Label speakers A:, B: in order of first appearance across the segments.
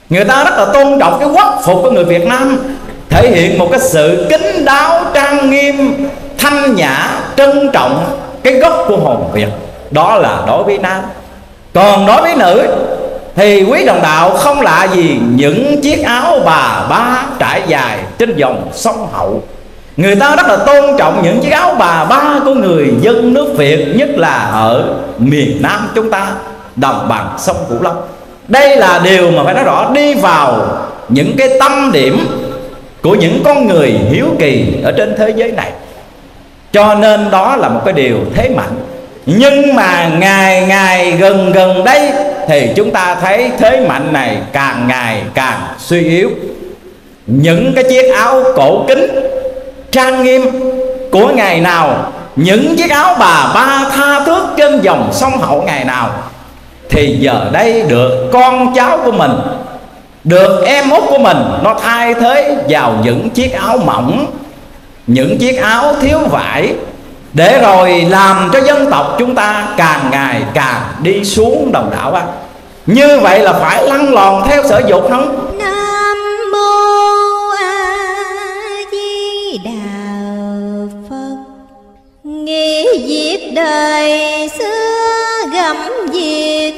A: Người ta rất là tôn trọng cái quốc phục của người Việt Nam, thể hiện một cái sự kín đáo, trang nghiêm, thanh nhã, trân trọng cái gốc của hồn Việt. Đó là đối với nam. Còn đối với nữ thì quý đồng đạo không lạ gì những chiếc áo bà ba trải dài trên dòng sông Hậu. Người ta rất là tôn trọng những chiếc áo bà ba của người dân nước Việt, nhất là ở miền Nam chúng ta, đồng bằng sông Cửu Long. Đây là điều mà phải nói rõ, đi vào những cái tâm điểm của những con người hiếu kỳ ở trên thế giới này. Cho nên đó là một cái điều thế mạnh. Nhưng mà ngày gần đây thì chúng ta thấy thế mạnh này càng ngày càng suy yếu. Những cái chiếc áo cổ kính trang nghiêm của ngày nào, những chiếc áo bà ba tha thước trên dòng sông Hậu ngày nào, thì giờ đây được con cháu của mình, được em út của mình, nó thay thế vào những chiếc áo mỏng, những chiếc áo thiếu vải, để rồi làm cho dân tộc chúng ta càng ngày càng đi xuống đồng đạo á. Như vậy là phải lăn lòn theo sở dục không?
B: Nam mô A Di Đà Phật. Nghĩ việc đời xưa gặm việc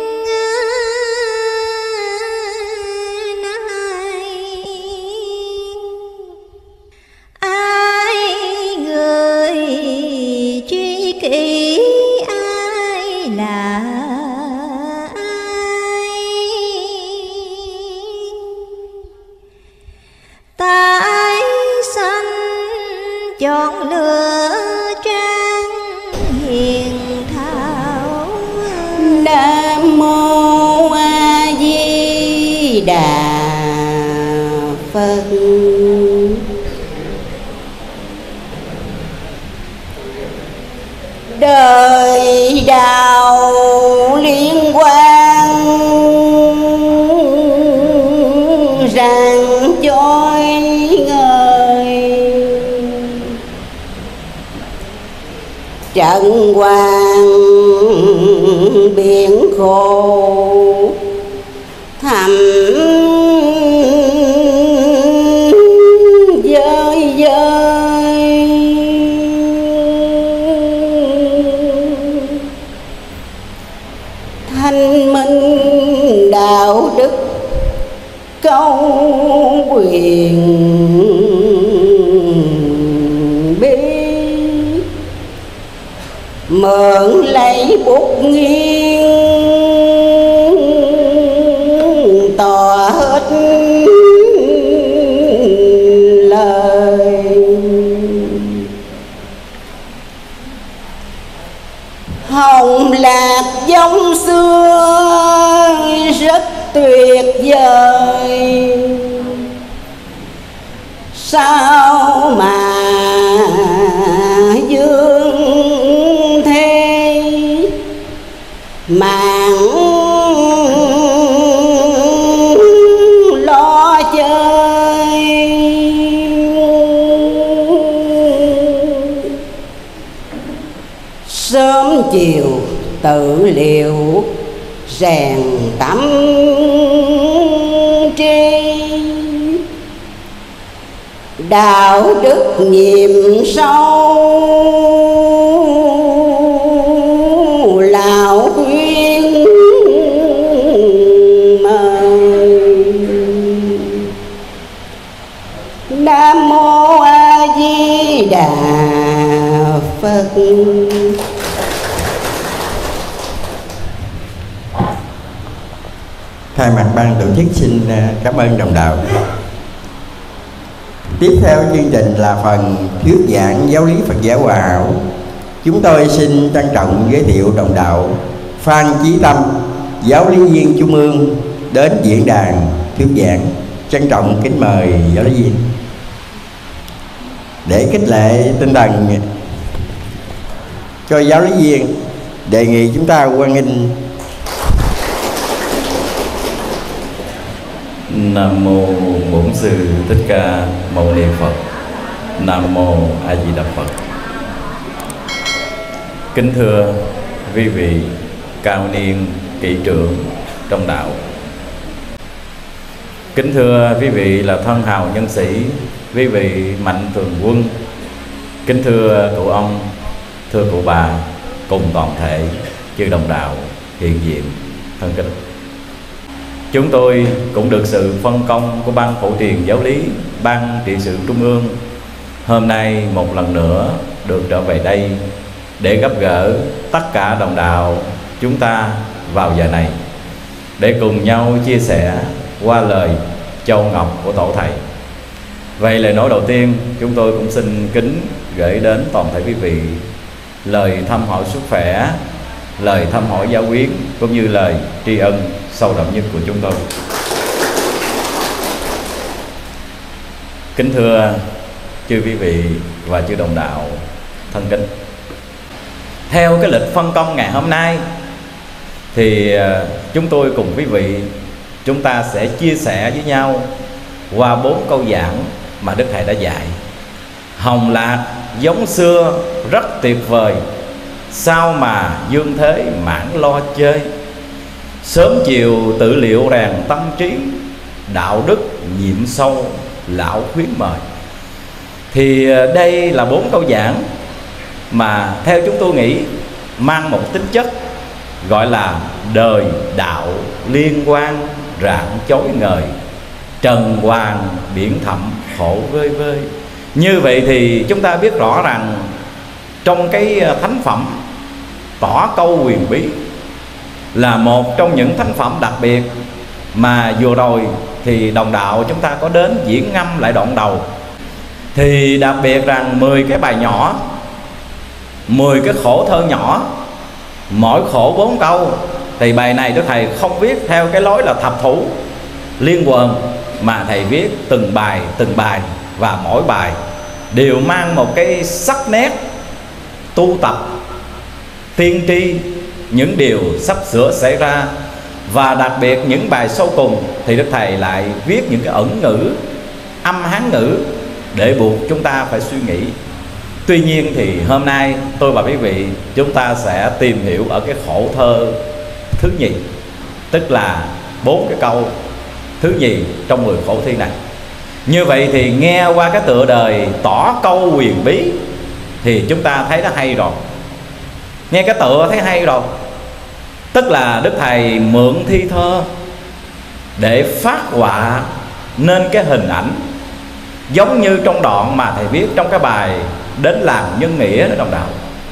B: chọn lựa trang hiền thảo.
C: Nam mô A Di Đà Phật. Đời đạo liên quan rạng chói ngời, trận hoàng biển khổ thầm dơi dơi. Thanh minh đạo đức câu quyền bi, mượn lấy bút nghiêng tỏ hết lời. Hồng lạc dòng xưa rất tuyệt vời, sao mà dương thế màng lo chơi. Sớm chiều tự liệu rèn tâm trí, đạo đức nhiệm sâu lão khuyên mời. Nam mô A Di Đà Phật.
D: Thay mặt ban tổ chức xin cảm ơn đồng đạo. Tiếp theo chương trình là phần thuyết giảng giáo lý Phật giáo Hòa Hảo. Chúng tôi xin trân trọng giới thiệu đồng đạo Phan Chí Tâm, giáo lý viên Trung ương đến diễn đàn thuyết giảng. Trân trọng kính mời giáo lý viên. Để khích lệ tinh thần cho giáo lý viên, đề nghị chúng ta hoan nghênh.
A: Nam mô Bổn Sư Thích Ca Mâu Ni Phật. Nam mô A Di Đà Phật. Kính thưa quý vị cao niên kỵ trưởng trong đạo, Kính thưa quý vị là thân hào nhân sĩ, quý vị mạnh thường quân, kính thưa cụ ông, thưa cụ bà, cùng toàn thể chư đồng đạo hiện diện thân kính. Chúng tôi cũng được sự phân công của Ban Phổ Truyền Giáo lý, Ban Trị sự Trung ương, hôm nay một lần nữa được trở về đây để gặp gỡ tất cả đồng đạo chúng ta vào giờ này, để cùng nhau chia sẻ qua lời châu ngọc của Tổ Thầy. Vậy lời nói đầu tiên, chúng tôi cũng xin kính gửi đến toàn thể quý vị lời thăm hỏi sức khỏe, lời thăm hỏi giáo quyến, cũng như lời tri ân sâu đậm nhất của chúng tôi. Kính thưa chư quý vị và chư đồng đạo thân kính, theo cái lịch phân công ngày hôm nay thì chúng tôi cùng quý vị chúng ta sẽ chia sẻ với nhau qua 4 câu giảng mà Đức Thầy đã dạy. Hồng lạc giống xưa rất tuyệt vời, sao mà dương thế mãn lo chơi. Sớm chiều tự liệu rèn tâm trí, đạo đức nhiệm sâu lão khuyến mời. Thì đây là 4 câu giảng mà theo chúng tôi nghĩ mang một tính chất gọi là đời đạo liên quan rạng chói ngời, trần hoàng biển thẳm khổ vơi vơi. Như vậy thì chúng ta biết rõ rằng trong cái thánh phẩm Tỏ Câu Huyền Bí là một trong những thánh phẩm đặc biệt mà vừa rồi thì đồng đạo chúng ta có đến diễn ngâm lại đoạn đầu. Thì đặc biệt rằng 10 cái bài nhỏ, 10 cái khổ thơ nhỏ, mỗi khổ 4 câu. Thì bài này Đức Thầy không viết theo cái lối là thập thủ liên quần, mà Thầy viết từng bài, và mỗi bài đều mang một cái sắc nét tu tập tiên tri những điều sắp sửa xảy ra. Và đặc biệt những bài sau cùng thì Đức Thầy lại viết những cái ẩn ngữ, âm Hán ngữ để buộc chúng ta phải suy nghĩ. Tuy nhiên thì hôm nay tôi và quý vị chúng ta sẽ tìm hiểu ở cái khổ thơ thứ nhì, tức là 4 cái câu thứ nhì trong 10 khổ thi này. Như vậy thì nghe qua cái tựa đời Tỏ Câu Huyền Bí thì chúng ta thấy nó hay rồi. Nghe cái tựa thấy hay rồi, tức là Đức Thầy mượn thi thơ để phát họa nên cái hình ảnh giống như trong đoạn mà Thầy viết trong cái bài Đến Làm Nhân Nghĩa đó đồng đạo.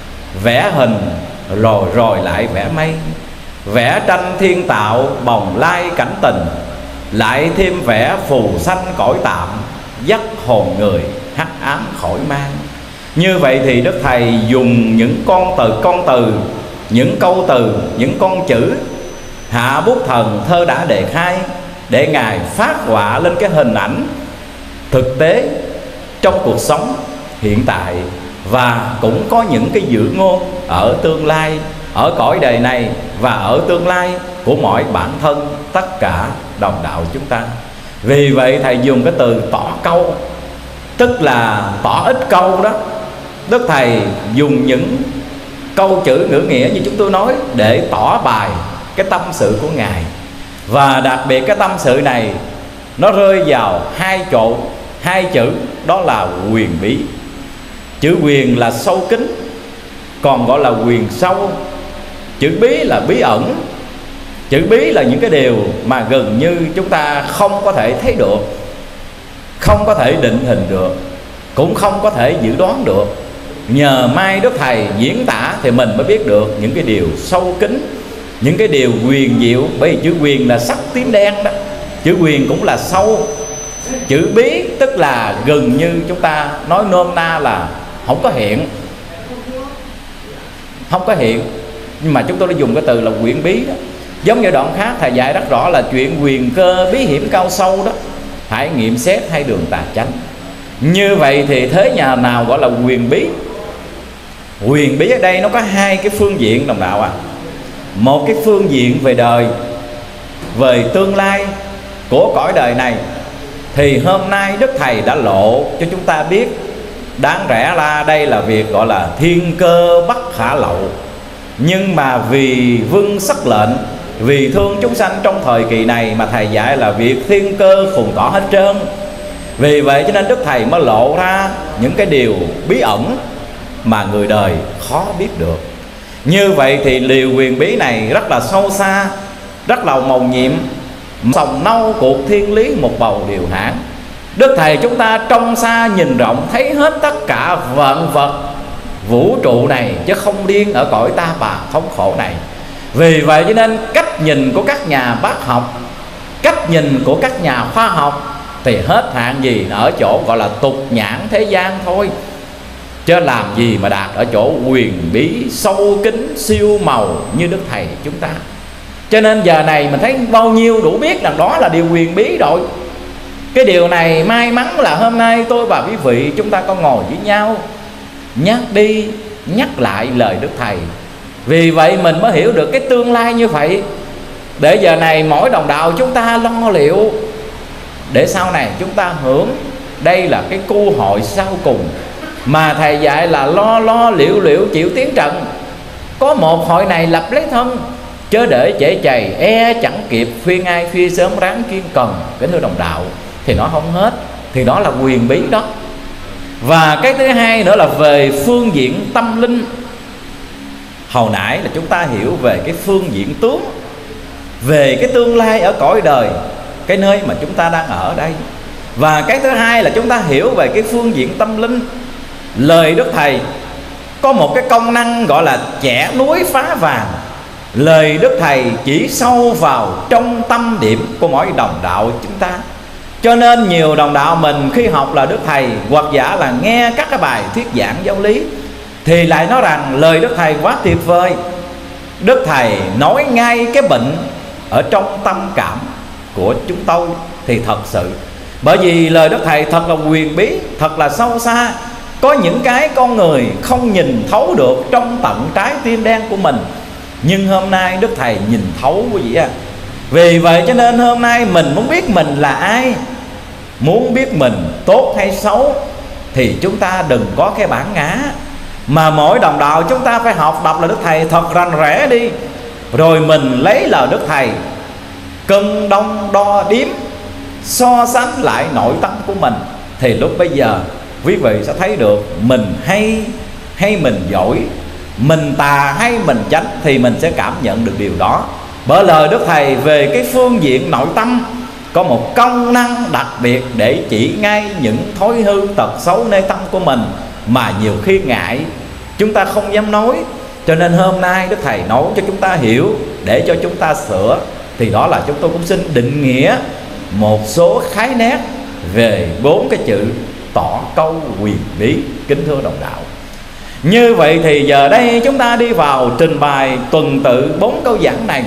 A: Vẽ hình rồi lại vẽ mây, vẽ tranh thiên tạo bồng lai cảnh tình, lại thêm vẽ phù sanh cõi tạm, dắt hồn người hắc ám khỏi mang. Như vậy thì Đức Thầy dùng những con từ, những câu từ, những con chữ hạ bút thần thơ đã đề khai để Ngài phát họa lên cái hình ảnh thực tế trong cuộc sống hiện tại, và cũng có những cái dự ngôn ở tương lai, ở cõi đời này và ở tương lai của mọi bản thân tất cả đồng đạo chúng ta. Vì vậy Thầy dùng cái từ tỏ câu, tức là tỏ ít câu đó. Đức Thầy dùng những câu chữ ngữ nghĩa như chúng tôi nói để tỏ bài cái tâm sự của Ngài. Và đặc biệt cái tâm sự này nó rơi vào hai chữ, đó là huyền bí. Chữ huyền là sâu kín, còn gọi là huyền sâu. Chữ bí là bí ẩn. Chữ bí là những cái điều mà gần như chúng ta không có thể thấy được, không có thể định hình được, cũng không có thể dự đoán được. Nhờ mai Đức Thầy diễn tả thì mình mới biết được những cái điều sâu kín, những cái điều huyền diệu. Bởi vì chữ huyền là sắc tím đen đó, chữ huyền cũng là sâu. Chữ bí tức là gần như chúng ta nói nôm na là không có hiện, không có hiện, nhưng mà chúng tôi đã dùng cái từ là huyền bí đó. Giống như đoạn khác Thầy dạy rất rõ là chuyện huyền cơ bí hiểm cao sâu đó, hãy nghiệm xét hai đường tà chánh. Như vậy thì thế nhà nào gọi là huyền bí? Huyền bí ở đây nó có hai cái phương diện đồng đạo ạ. Một cái phương diện về đời, về tương lai của cõi đời này, thì hôm nay Đức Thầy đã lộ cho chúng ta biết. Đáng rẽ là đây là việc gọi là thiên cơ bất khả lậu, nhưng mà vì vâng sắc lệnh vì thương chúng sanh trong thời kỳ này mà Thầy dạy là việc thiên cơ khùng tỏ hết trơn. Vì vậy cho nên Đức Thầy mới lộ ra những cái điều bí ẩn mà người đời khó biết được. Như vậy thì liều huyền bí này rất là sâu xa, rất là mầu nhiệm, sòng nâu cuộc thiên lý một bầu điều hãn. Đức Thầy chúng ta trong xa nhìn rộng, thấy hết tất cả vạn vật vũ trụ này, chứ không riêng ở cõi ta bà thống khổ này. Vì vậy cho nên cách nhìn của các nhà bác học, cách nhìn của các nhà khoa học thì hết hạn gì ở chỗ gọi là tục nhãn thế gian thôi, chứ làm gì mà đạt ở chỗ huyền bí sâu kín siêu màu như Đức Thầy chúng ta. Cho nên giờ này mình thấy bao nhiêu đủ biết rằng đó là điều huyền bí rồi. Cái điều này may mắn là hôm nay tôi và quý vị chúng ta có ngồi với nhau, nhắc đi nhắc lại lời Đức Thầy. Vì vậy mình mới hiểu được cái tương lai như vậy, để giờ này mỗi đồng đạo chúng ta lo liệu để sau này chúng ta hưởng. Đây là cái cơ hội sau cùng mà Thầy dạy là lo liệu chịu tiến trận. Có một hội này lập lấy thân, chớ để trễ chày chẳng kịp, khuyên ai phi sớm ráng kiên cần. Kính thưa đồng đạo, thì nó không hết, thì đó là huyền bí đó. Và cái thứ hai nữa là về phương diện tâm linh. Hồi nãy là chúng ta hiểu về cái phương diện tướng, về cái tương lai ở cõi đời, cái nơi mà chúng ta đang ở đây. Và cái thứ hai là chúng ta hiểu về cái phương diện tâm linh. Lời Đức Thầy có một cái công năng gọi là chẻ núi phá vàng. Lời Đức Thầy chỉ sâu vào trong tâm điểm của mỗi đồng đạo chúng ta. Cho nên nhiều đồng đạo mình khi học là Đức Thầy, hoặc giả là nghe các cái bài thuyết giảng giáo lý, thì lại nói rằng lời Đức Thầy quá tuyệt vời. Đức Thầy nói ngay cái bệnh ở trong tâm cảm của chúng tôi thì thật sự. Bởi vì lời Đức Thầy thật là huyền bí, thật là sâu xa. Có những cái con người không nhìn thấu được trong tận trái tim đen của mình, nhưng hôm nay Đức Thầy nhìn thấu quý vị ạ. Vì vậy cho nên hôm nay mình muốn biết mình là ai, muốn biết mình tốt hay xấu, thì chúng ta đừng có cái bản ngã, mà mỗi đồng đạo chúng ta phải học đọc là Đức Thầy thật rành rẽ đi. Rồi mình lấy lời Đức Thầy cân đong đo điếm, so sánh lại nội tâm của mình, thì lúc bây giờ quý vị sẽ thấy được mình hay mình giỏi, mình tà hay mình chánh, thì mình sẽ cảm nhận được điều đó. Bởi lời Đức Thầy về cái phương diện nội tâm có một công năng đặc biệt để chỉ ngay những thói hư tật xấu nơi tâm của mình mà nhiều khi ngại, chúng ta không dám nói. Cho nên hôm nay Đức Thầy nói cho chúng ta hiểu, để cho chúng ta sửa. Thì đó là chúng tôi cũng xin định nghĩa một số khái nét về 4 cái chữ tỏ câu huyền bí. Kính thưa đồng đạo, như vậy thì giờ đây chúng ta đi vào trình bày tuần tự 4 câu giảng này.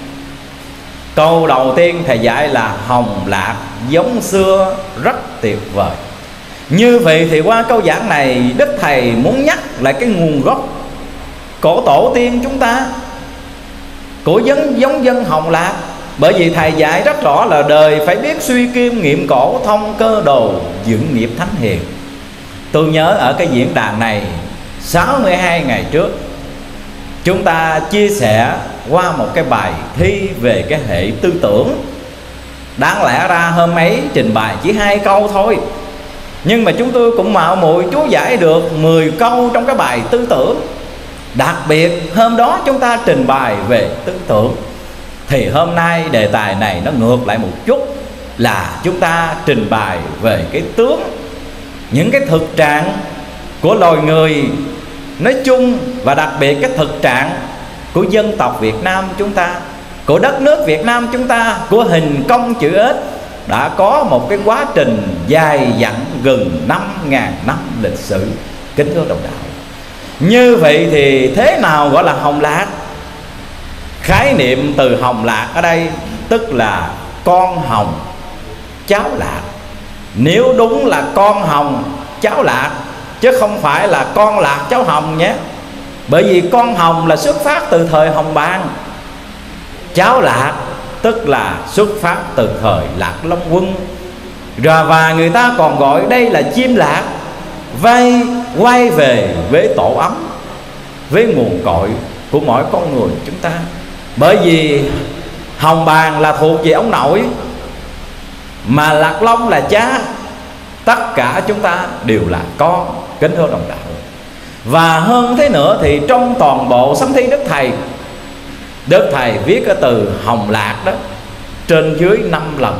A: Câu đầu tiên Thầy dạy là hồng lạc giống xưa rất tuyệt vời. Như vậy thì qua câu giảng này Đức Thầy muốn nhắc lại cái nguồn gốc cổ tổ tiên chúng ta, của giống dân hồng lạc. Bởi vì Thầy dạy rất rõ là đời phải biết suy kim nghiệm cổ, thông cơ đồ dựng nghiệp thánh hiền. Tôi nhớ ở cái diễn đàn này 62 ngày trước, chúng ta chia sẻ qua một cái bài thi về cái hệ tư tưởng. Đáng lẽ ra hôm ấy trình bày chỉ 2 câu thôi, nhưng mà chúng tôi cũng mạo muội chú giải được 10 câu trong cái bài tư tưởng. Đặc biệt hôm đó chúng ta trình bày về tư tưởng, thì hôm nay đề tài này nó ngược lại một chút, là chúng ta trình bày về cái tướng, những cái thực trạng của loài người nói chung, và đặc biệt cái thực trạng của dân tộc Việt Nam chúng ta, của đất nước Việt Nam chúng ta, của hình công chữ S, đã có một cái quá trình dài dặn gần 5.000 năm lịch sử. Kính thưa đồng đạo, như vậy thì thế nào gọi là hồng lạc? Khái niệm từ hồng lạc ở đây tức là con hồng cháu lạc. Nếu đúng là con hồng cháu lạc, chứ không phải là con lạc cháu hồng nhé. Bởi vì con hồng là xuất phát từ thời Hồng Bang, cháu lạc tức là xuất phát từ thời Lạc Long Quân. Rồi và người ta còn gọi đây là chim lạc quay về với tổ ấm, với nguồn cội của mỗi con người chúng ta. Bởi vì Hồng Bàng là thuộc về ông nội, mà Lạc Long là cha. Tất cả chúng ta đều là con, kính thưa đồng đạo. Và hơn thế nữa thì trong toàn bộ sấm thí Đức Thầy viết cái từ Hồng Lạc đó trên dưới 5 lần.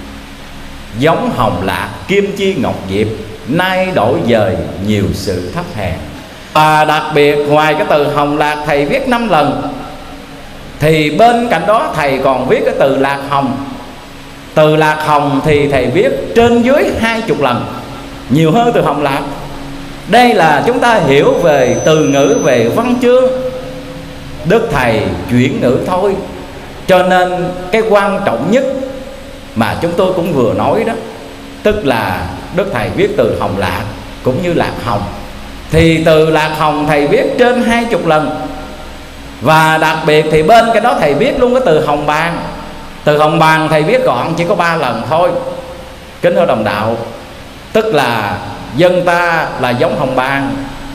A: Giống hồng lạc kim chi ngọc diệp, nay đổi dời nhiều sự thấp hèn. Và đặc biệt ngoài cái từ Hồng Lạc Thầy viết 5 lần, thì bên cạnh đó Thầy còn viết cái từ Lạc Hồng. Từ Lạc Hồng thì Thầy viết trên dưới 20 lần, nhiều hơn từ Hồng Lạc. Đây là chúng ta hiểu về từ ngữ, về văn chương. Đức Thầy chuyển ngữ thôi. Cho nên cái quan trọng nhất mà chúng tôi cũng vừa nói đó, tức là Đức Thầy viết từ Hồng Lạc cũng như Lạc Hồng. Thì từ Lạc Hồng Thầy viết trên 20 lần. Và đặc biệt thì bên cái đó Thầy viết luôn cái từ Hồng Bàng. Từ Hồng Bàng Thầy viết gọn chỉ có 3 lần thôi, kính thưa đồng đạo. Tức là dân ta là giống hồng bàng,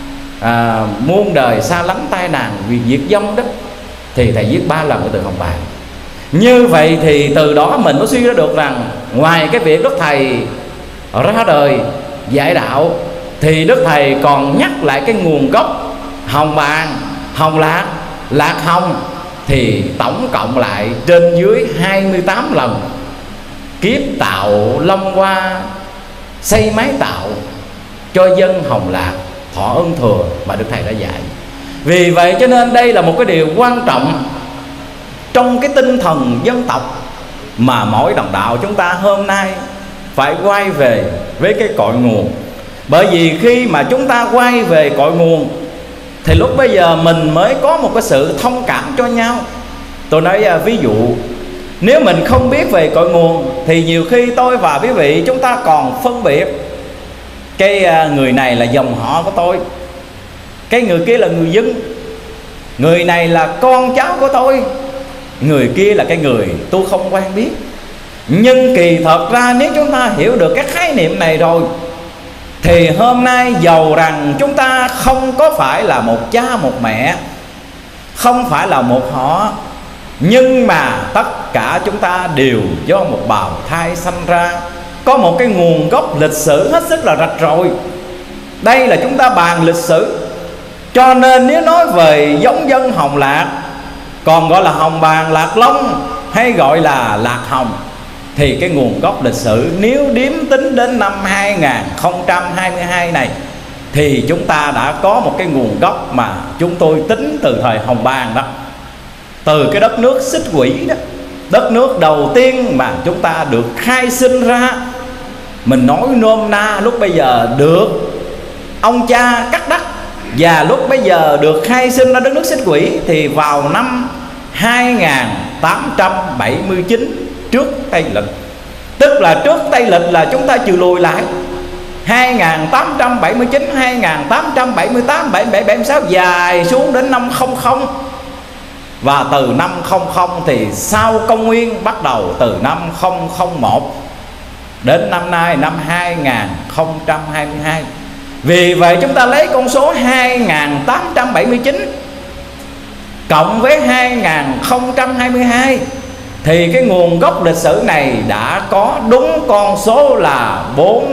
A: muôn đời xa lánh tai nạn vì diệt vong đó, thì Thầy viết 3 lần cái từ hồng bàng. Như vậy thì từ đó mình mới suy ra được rằng ngoài cái việc Đức Thầy ra đời dạy đạo, thì Đức Thầy còn nhắc lại cái nguồn gốc Hồng Bàng, Hồng Lạc, Lạc Hồng, thì tổng cộng lại trên dưới 28 lần. Kiếp tạo long hoa, xây mái tạo cho dân Hồng Lạc thọ ân thừa mà Đức Thầy đã dạy. Vì vậy cho nên đây là một cái điều quan trọng trong cái tinh thần dân tộc mà mỗi đồng đạo chúng ta hôm nay phải quay về với cái cội nguồn. Bởi vì khi mà chúng ta quay về cội nguồn thì lúc bây giờ mình mới có một cái sự thông cảm cho nhau. Tôi nói ví dụ, nếu mình không biết về cội nguồn thì nhiều khi tôi và quý vị chúng ta còn phân biệt cái người này là dòng họ của tôi, cái người kia là người dân, người này là con cháu của tôi, người kia là cái người tôi không quen biết. Nhưng kỳ thật ra nếu chúng ta hiểu được cái khái niệm này rồi, thì hôm nay dầu rằng chúng ta không có phải là một cha một mẹ, không phải là một họ, nhưng mà tất cả chúng ta đều do một bào thai sanh ra, có một cái nguồn gốc lịch sử hết sức là rạch ròi. Đây là chúng ta bàn lịch sử. Cho nên nếu nói về giống dân Hồng Lạc, còn gọi là Hồng Bàng, Lạc Long hay gọi là Lạc Hồng, thì cái nguồn gốc lịch sử nếu điếm tính đến năm 2022 này, thì chúng ta đã có một cái nguồn gốc mà chúng tôi tính từ thời Hồng Bàng đó, từ cái đất nước Xích Quỷ đó, đất nước đầu tiên mà chúng ta được khai sinh ra. Mình nói nôm na lúc bây giờ được ông cha cắt đất, và lúc bây giờ được khai sinh ra đất nước Xích Quỷ thì vào năm 2879 trước Tây Lịch. Tức là trước Tây Lịch là chúng ta trừ lùi lại 2879, 2878, 7776 dài xuống đến năm 00. Và từ năm 00 thì sau công nguyên bắt đầu từ năm 001 đến năm nay năm 2022. Vì vậy chúng ta lấy con số 2879 cộng với 2022 thì cái nguồn gốc lịch sử này đã có đúng con số là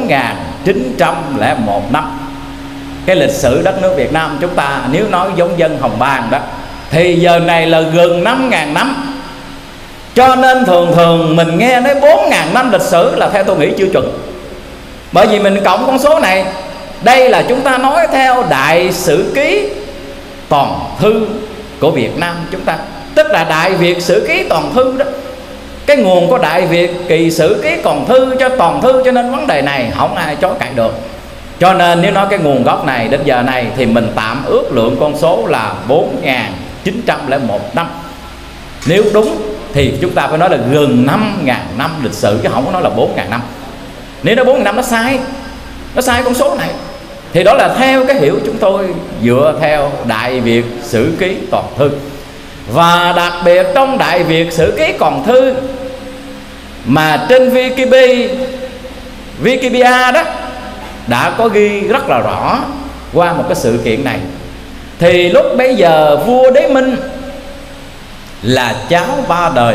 A: 4901 năm. Cái lịch sử đất nước Việt Nam chúng ta nếu nói giống dân Hồng Bàng đó thì giờ này là gần 5.000 năm. Cho nên thường thường mình nghe nói 4.000 năm lịch sử là theo tôi nghĩ chưa chuẩn. Bởi vì mình cộng con số này, đây là chúng ta nói theo Đại Sử Ký Toàn Thư của Việt Nam chúng ta, tức là Đại Việt Sử Ký Toàn Thư đó. Cái nguồn của Đại Việt Kỳ Sử Ký Toàn Thư cho Toàn Thư, cho nên vấn đề này không ai chối cãi được. Cho nên nếu nói cái nguồn gốc này đến giờ này thì mình tạm ước lượng con số là 4901 năm. Nếu đúng thì chúng ta phải nói là gần 5.000 năm lịch sử, chứ không có nói là 4.000 năm. Nếu nói 4.000 năm nó sai con số này. Thì đó là theo cái hiểu chúng tôi dựa theo Đại Việt Sử Ký Toàn Thư. Và đặc biệt trong Đại Việt Sử Ký Toàn Thư mà trên Wikipedia đó đã có ghi rất là rõ qua một cái sự kiện này. Thì lúc bấy giờ vua Đế Minh là cháu ba đời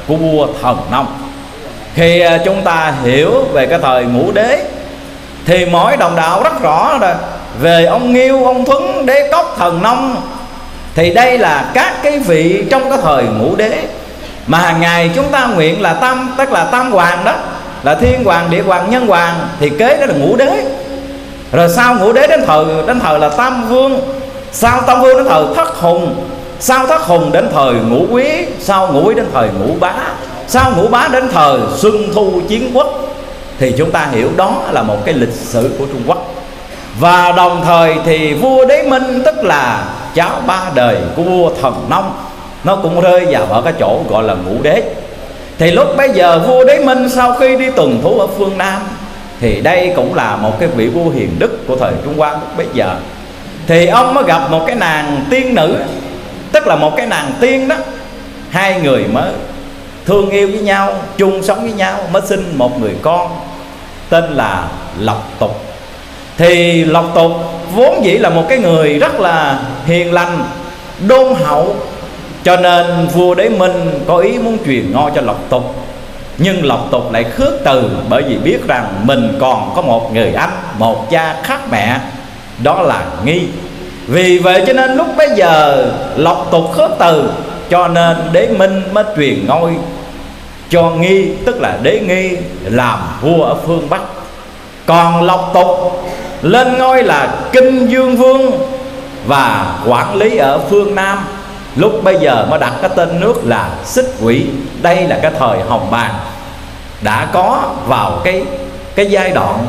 A: của vua Thần Nông. Khi chúng ta hiểu về cái thời Ngũ Đế thì mỗi đồng đạo rất rõ rồi. Về ông Nghiêu, ông Thuấn, Đế Cốc, Thần Nông thì đây là các cái vị trong cái thời Ngũ Đế mà hàng ngày chúng ta nguyện là tức là tam hoàng đó, là thiên hoàng, địa hoàng, nhân hoàng, thì kế đó là Ngũ Đế. Rồi sau Ngũ Đế đến thời là Tam Vương, sau Tam Vương đến thời Thất Hùng, sau Thất Hùng đến thời Ngũ Quý, sau Ngũ Quý đến thời Ngũ Bá, sau Ngũ Bá đến thời Xuân Thu Chiến Quốc. Thì chúng ta hiểu đó là một cái lịch sử của Trung Quốc. Và đồng thời thì vua Đế Minh, tức là cháu ba đời của vua Thần Nông, nó cũng rơi vào ở cái chỗ gọi là Ngũ Đế. Thì lúc bấy giờ vua Đế Minh sau khi đi tuần thú ở phương Nam, thì đây cũng là một cái vị vua hiền đức của thời Trung Hoa lúc bấy giờ. Thì ông mới gặp một cái nàng tiên nữ, tức là một cái nàng tiên đó. Hai người mới thương yêu với nhau, chung sống với nhau, mới sinh một người con tên là Lộc Tục. Thì Lộc Tục vốn dĩ là một cái người rất là hiền lành, đôn hậu, cho nên vua Đế Minh có ý muốn truyền ngôi cho Lộc Tục. Nhưng Lộc Tục lại khước từ, bởi vì biết rằng mình còn có một người anh, một cha khác mẹ, đó là Nghi. Vì vậy cho nên lúc bấy giờ Lộc Tục khước từ, cho nên Đế Minh mới truyền ngôi cho Nghi, tức là Đế Nghi làm vua ở phương Bắc. Còn Lộc Tục lên ngôi là Kinh Dương Vương và quản lý ở phương Nam. Lúc bây giờ mới đặt cái tên nước là Xích Quỷ. Đây là cái thời Hồng Bàng, đã có vào cái giai đoạn,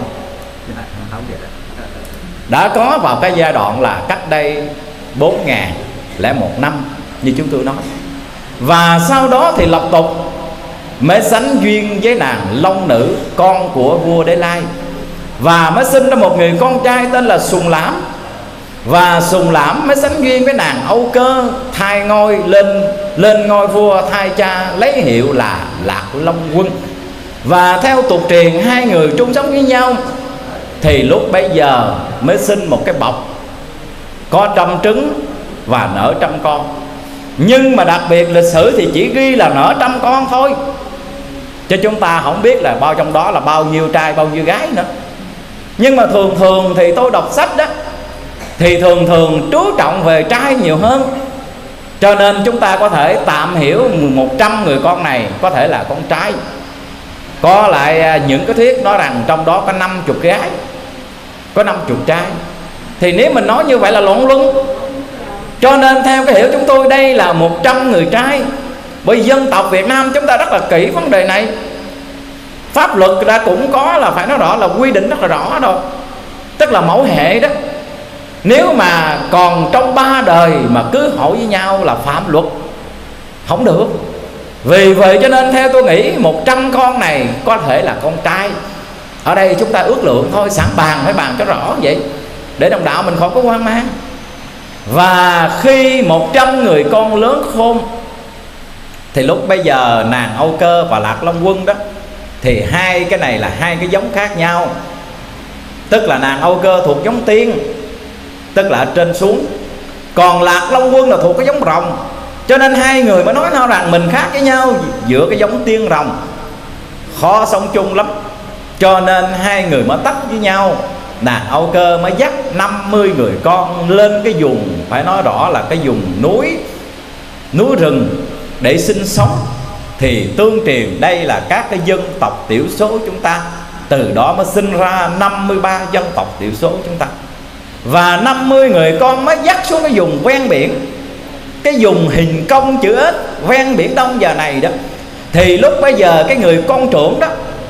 A: đã có vào cái giai đoạn là cách đây 4001 năm như chúng tôi nói. Và sau đó thì Lộc Tục mới sánh duyên với nàng Long Nữ, con của vua Đế Lai, và mới sinh ra một người con trai tên là Sùng Lãm. Và Sùng Lãm mới sánh duyên với nàng Âu Cơ, thay ngôi lên ngôi vua, thay cha lấy hiệu là Lạc Long Quân. Và theo tục truyền hai người chung sống với nhau. Thì lúc bấy giờ mới sinh một cái bọc có 100 trứng và nở 100 con. Nhưng mà đặc biệt lịch sử thì chỉ ghi là nở 100 con thôi, cho chúng ta không biết là trong đó là bao nhiêu trai bao nhiêu gái nữa. Nhưng mà thường thì tôi đọc sách đó, thì thường chú trọng về trai nhiều hơn. Cho nên chúng ta có thể tạm hiểu 100 người con này có thể là con trai. Có lại những cái thuyết nói rằng trong đó có 50 gái, có 50 trai. Thì nếu mình nói như vậy là loạn luân. Cho nên theo cái hiểu chúng tôi, đây là 100 người trai. Bởi dân tộc Việt Nam chúng ta rất là kỹ vấn đề này. Pháp luật đã cũng có là phải nói rõ, là quy định rất là rõ rồi, tức là mẫu hệ đó. Nếu mà còn trong 3 đời mà cứ hội với nhau là phạm luật, không được. Vì vậy cho nên theo tôi nghĩ 100 con này có thể là con trai. Ở đây chúng ta ước lượng thôi, sẵn bàn phải bàn cho rõ vậy, để đồng đạo mình không có hoang mang. Và khi 100 người con lớn khôn, thì lúc bây giờ nàng Âu Cơ và Lạc Long Quân đó, thì hai cái này là hai cái giống khác nhau. Tức là nàng Âu Cơ thuộc giống tiên, tức là ở trên xuống. Còn Lạc Long Quân là thuộc cái giống rồng. Cho nên hai người mới nói nhau rằng mình khác với nhau giữa cái giống tiên rồng, khó sống chung lắm. Cho nên hai người mới tách với nhau. Nàng Âu Cơ mới dắt 50 người con lên cái vùng, phải nói rõ là cái vùng núi rừng để sinh sống. Thì tương truyền đây là các cái dân tộc thiểu số chúng ta. Từ đó mới sinh ra 53 dân tộc thiểu số chúng ta. Và 50 người con mới dắt xuống cái vùng ven biển, cái vùng hình công chữ ếch ven biển Đông giờ này đó. Thì lúc bây giờ cái người con trưởng đó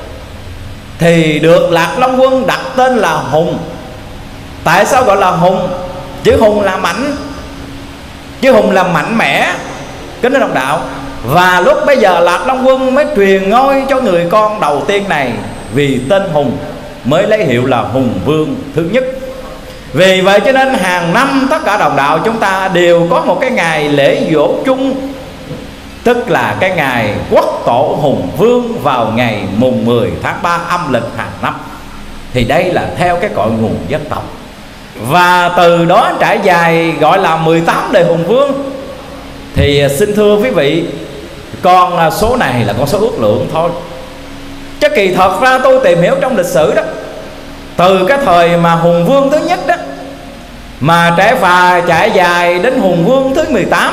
A: thì được Lạc Long Quân đặt tên là Hùng. Tại sao gọi là Hùng? Chữ Hùng là mạnh, chữ Hùng là mạnh mẽ, kính thưa đồng đạo. Và lúc bây giờ Lạc Long Quân mới truyền ngôi cho người con đầu tiên này, vì tên Hùng mới lấy hiệu là Hùng Vương thứ nhất. Vì vậy cho nên hàng năm tất cả đồng đạo chúng ta đều có một cái ngày lễ giỗ chung, tức là cái ngày Quốc Tổ Hùng Vương vào ngày mùng 10 tháng 3 âm lịch hàng năm. Thì đây là theo cái cội nguồn dân tộc. Và từ đó trải dài gọi là 18 đời Hùng Vương. Thì xin thưa quý vị, Con số này là con số ước lượng thôi, chứ kỳ thật ra tôi tìm hiểu trong lịch sử đó, từ cái thời mà Hùng Vương thứ nhất đó, mà trải dài đến Hùng Vương thứ 18,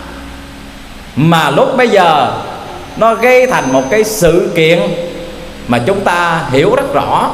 A: mà lúc bây giờ nó gây thành một cái sự kiện mà chúng ta hiểu rất rõ.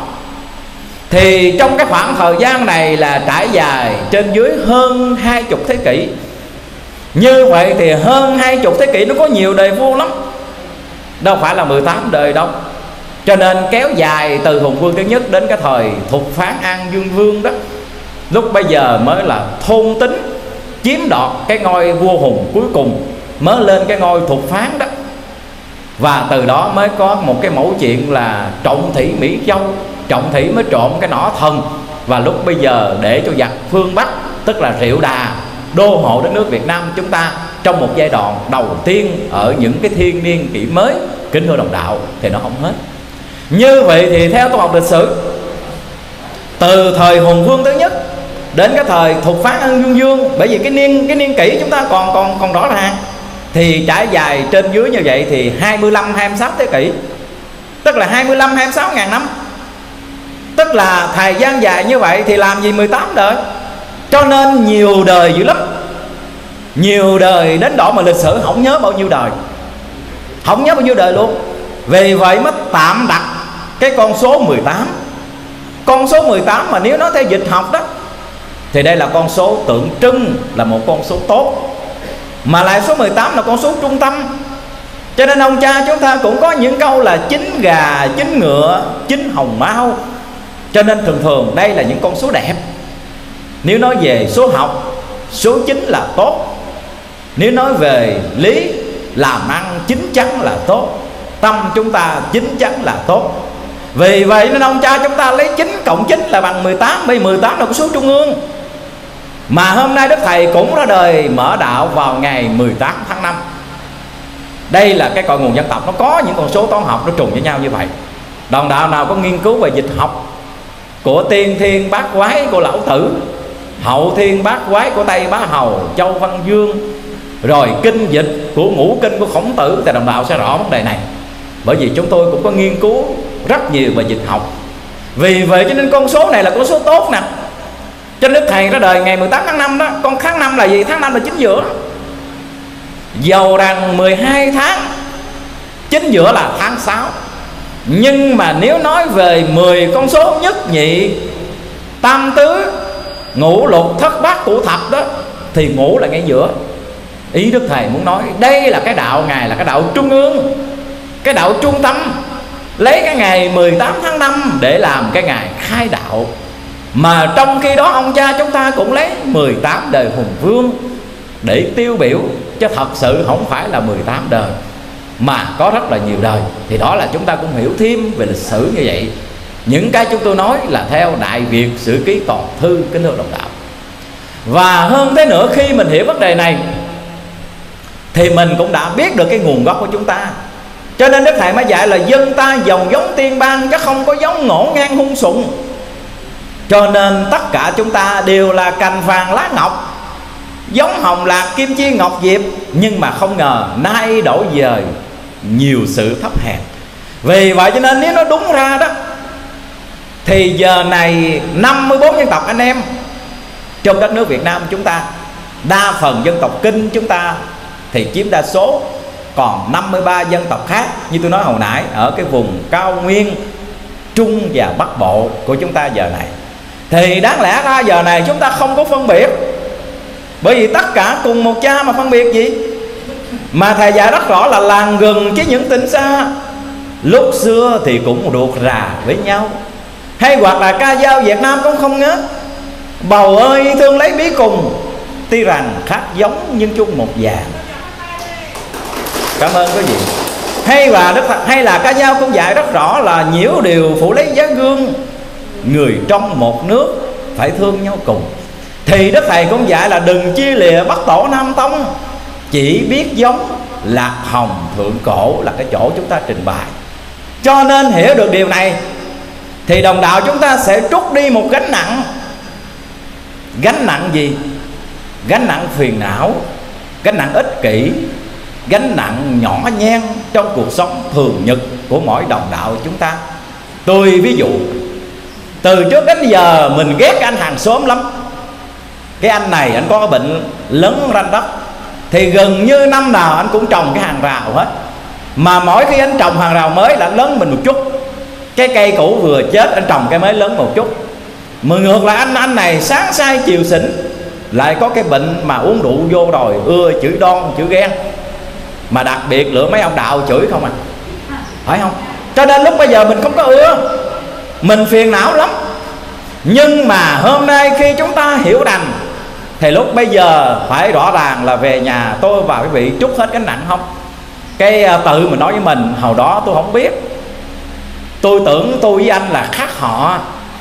A: Thì trong cái khoảng thời gian này là trải dài trên dưới hơn 20 thế kỷ. Như vậy thì hơn 20 thế kỷ nó có nhiều đời vua lắm, đâu phải là 18 đời đâu. Cho nên kéo dài từ Hùng Vương thứ nhất đến cái thời Thục Phán An Dương Vương đó, lúc bây giờ mới là thôn tính chiếm đoạt cái ngôi vua Hùng cuối cùng, mới lên cái ngôi Thục Phán đó. Và từ đó mới có một cái mẫu chuyện là Trọng Thủy Mỹ Châu. Trọng Thủy mới trộm cái nỏ thần, và lúc bây giờ để cho giặc phương Bắc, tức là Triệu Đà, đô hộ đất nước Việt Nam chúng ta trong một giai đoạn đầu tiên ở những cái thiên niên kỷ mới, kính thưa đồng đạo, thì nó không hết. Như vậy thì theo tôi học lịch sử, từ thời Hùng Vương thứ nhất đến cái thời Thục Phán An Dương Vương, bởi vì cái niên kỷ chúng ta còn rõ ràng, thì trải dài trên dưới như vậy thì 25-26 thế kỷ, tức là 25-26 ngàn năm. Tức là thời gian dài như vậy thì làm gì 18 đời. Cho nên nhiều đời dữ lắm, nhiều đời đến độ mà lịch sử không nhớ bao nhiêu đời, không nhớ bao nhiêu đời luôn. Vì vậy mới tạm đặt cái con số 18. Con số 18 mà nếu nói theo dịch học đó, thì đây là con số tượng trưng là một con số tốt, mà lại số 18 là con số trung tâm. Cho nên ông cha chúng ta cũng có những câu là 9 gà, 9 ngựa, 9 hồng mao. Cho nên thường thường đây là những con số đẹp. Nếu nói về số học, số 9 là tốt. Nếu nói về lý làm ăn, chín chắn là tốt. Tâm chúng ta chín chắn là tốt. Vì vậy nên ông cha chúng ta lấy 9 cộng 9 là bằng 18. Bởi 18 là con số trung ương. Mà hôm nay Đức Thầy cũng ra đời mở đạo vào ngày 18 tháng 5. Đây là cái cội nguồn dân tộc, nó có những con số toán học nó trùng với nhau như vậy. Đồng đạo nào có nghiên cứu về dịch học của Tiên Thiên Bát Quái của Lão Tử, Hậu Thiên Bát Quái của Tây Bá Hầu, Châu Văn Dương, rồi kinh dịch của Ngũ Kinh của Khổng Tử, thì đồng đạo sẽ rõ vấn đề này. Bởi vì chúng tôi cũng có nghiên cứu rất nhiều về dịch học. Vì vậy cho nên con số này là con số tốt nè. Cho nên Đức Thầy ra đời ngày 18 tháng 5 đó. Con tháng 5 là gì? Tháng 5 là chính giữa. Dầu rằng 12 tháng, chính giữa là tháng 6. Nhưng mà nếu nói về 10 con số nhất nhị tam tứ ngũ lục thất bát cửu thập đó, thì ngũ là ngay giữa. Ý Đức Thầy muốn nói đây là cái đạo Ngài là cái đạo trung ương, cái đạo trung tâm, lấy cái ngày 18 tháng 5 để làm cái ngày khai đạo. Mà trong khi đó ông cha chúng ta cũng lấy 18 đời Hùng Vương để tiêu biểu, chứ thật sự không phải là 18 đời mà có rất là nhiều đời. Thì đó là chúng ta cũng hiểu thêm về lịch sử như vậy. Những cái chúng tôi nói là theo Đại Việt Sử Ký Toàn Thư, kính thưa đồng đạo. Và hơn thế nữa, khi mình hiểu vấn đề này thì mình cũng đã biết được cái nguồn gốc của chúng ta. Cho nên Đức Thầy mới dạy là dân ta dòng giống tiên bang, chứ không có giống ngổ ngang hung sụng. Cho nên tất cả chúng ta đều là cành vàng lá ngọc, giống hồng lạc kim chi ngọc diệp. Nhưng mà không ngờ nay đổi dời nhiều sự thấp hèn. Vì vậy cho nên nếu nó đúng ra đó, thì giờ này 54 dân tộc anh em trong đất nước Việt Nam chúng ta, đa phần dân tộc Kinh chúng ta thì chiếm đa số, còn 53 dân tộc khác như tôi nói hồi nãy ở cái vùng cao nguyên Trung và Bắc Bộ của chúng ta giờ này. Thì đáng lẽ ra giờ này chúng ta không có phân biệt, bởi vì tất cả cùng một cha mà phân biệt gì. Mà Thầy dạy rất rõ là làng gần chứ những tỉnh xa, lúc xưa thì cũng ruột rà với nhau. Hay hoặc là ca dao Việt Nam cũng không ngớt, bầu ơi thương lấy bí cùng, tuy rằng khác giống nhưng chung một vàng. Cảm ơn quý vị. Hay là ca dao cũng dạy rất rõ là nhiễu điều phụ lấy giá gương, người trong một nước phải thương nhau cùng. Thì Đức Thầy cũng dạy là đừng chia lìa Bắc Tổ Nam Tông, chỉ biết giống lạc hồng thượng cổ là cái chỗ chúng ta trình bày. Cho nên hiểu được điều này thì đồng đạo chúng ta sẽ trút đi một gánh nặng. Gánh nặng gì? Gánh nặng phiền não, gánh nặng ích kỷ, gánh nặng nhỏ nhen trong cuộc sống thường nhật của mỗi đồng đạo chúng ta. Tôi ví dụ, từ trước đến giờ mình ghét cái anh hàng xóm lắm. Cái anh này anh có cái bệnh lấn ranh đất, thì gần như năm nào anh cũng trồng cái hàng rào hết. Mà mỗi khi anh trồng hàng rào mới là anh lớn mình một chút, cái cây cũ vừa chết anh trồng cây mới lớn một chút. Mà ngược lại anh này sáng say chiều xỉn, lại có cái bệnh mà uống rượu vô rồi ưa chửi đoan chửi ghen. Mà đặc biệt lựa mấy ông đạo chửi không à, phải không? Cho nên lúc bây giờ mình không có ưa, mình phiền não lắm. Nhưng mà hôm nay khi chúng ta hiểu đành, thì lúc bây giờ phải rõ ràng là về nhà tôi và quý vị trút hết cái nặng không. Cái tự mình nói với mình, hồi đó tôi không biết, tôi tưởng tôi với anh là khác họ,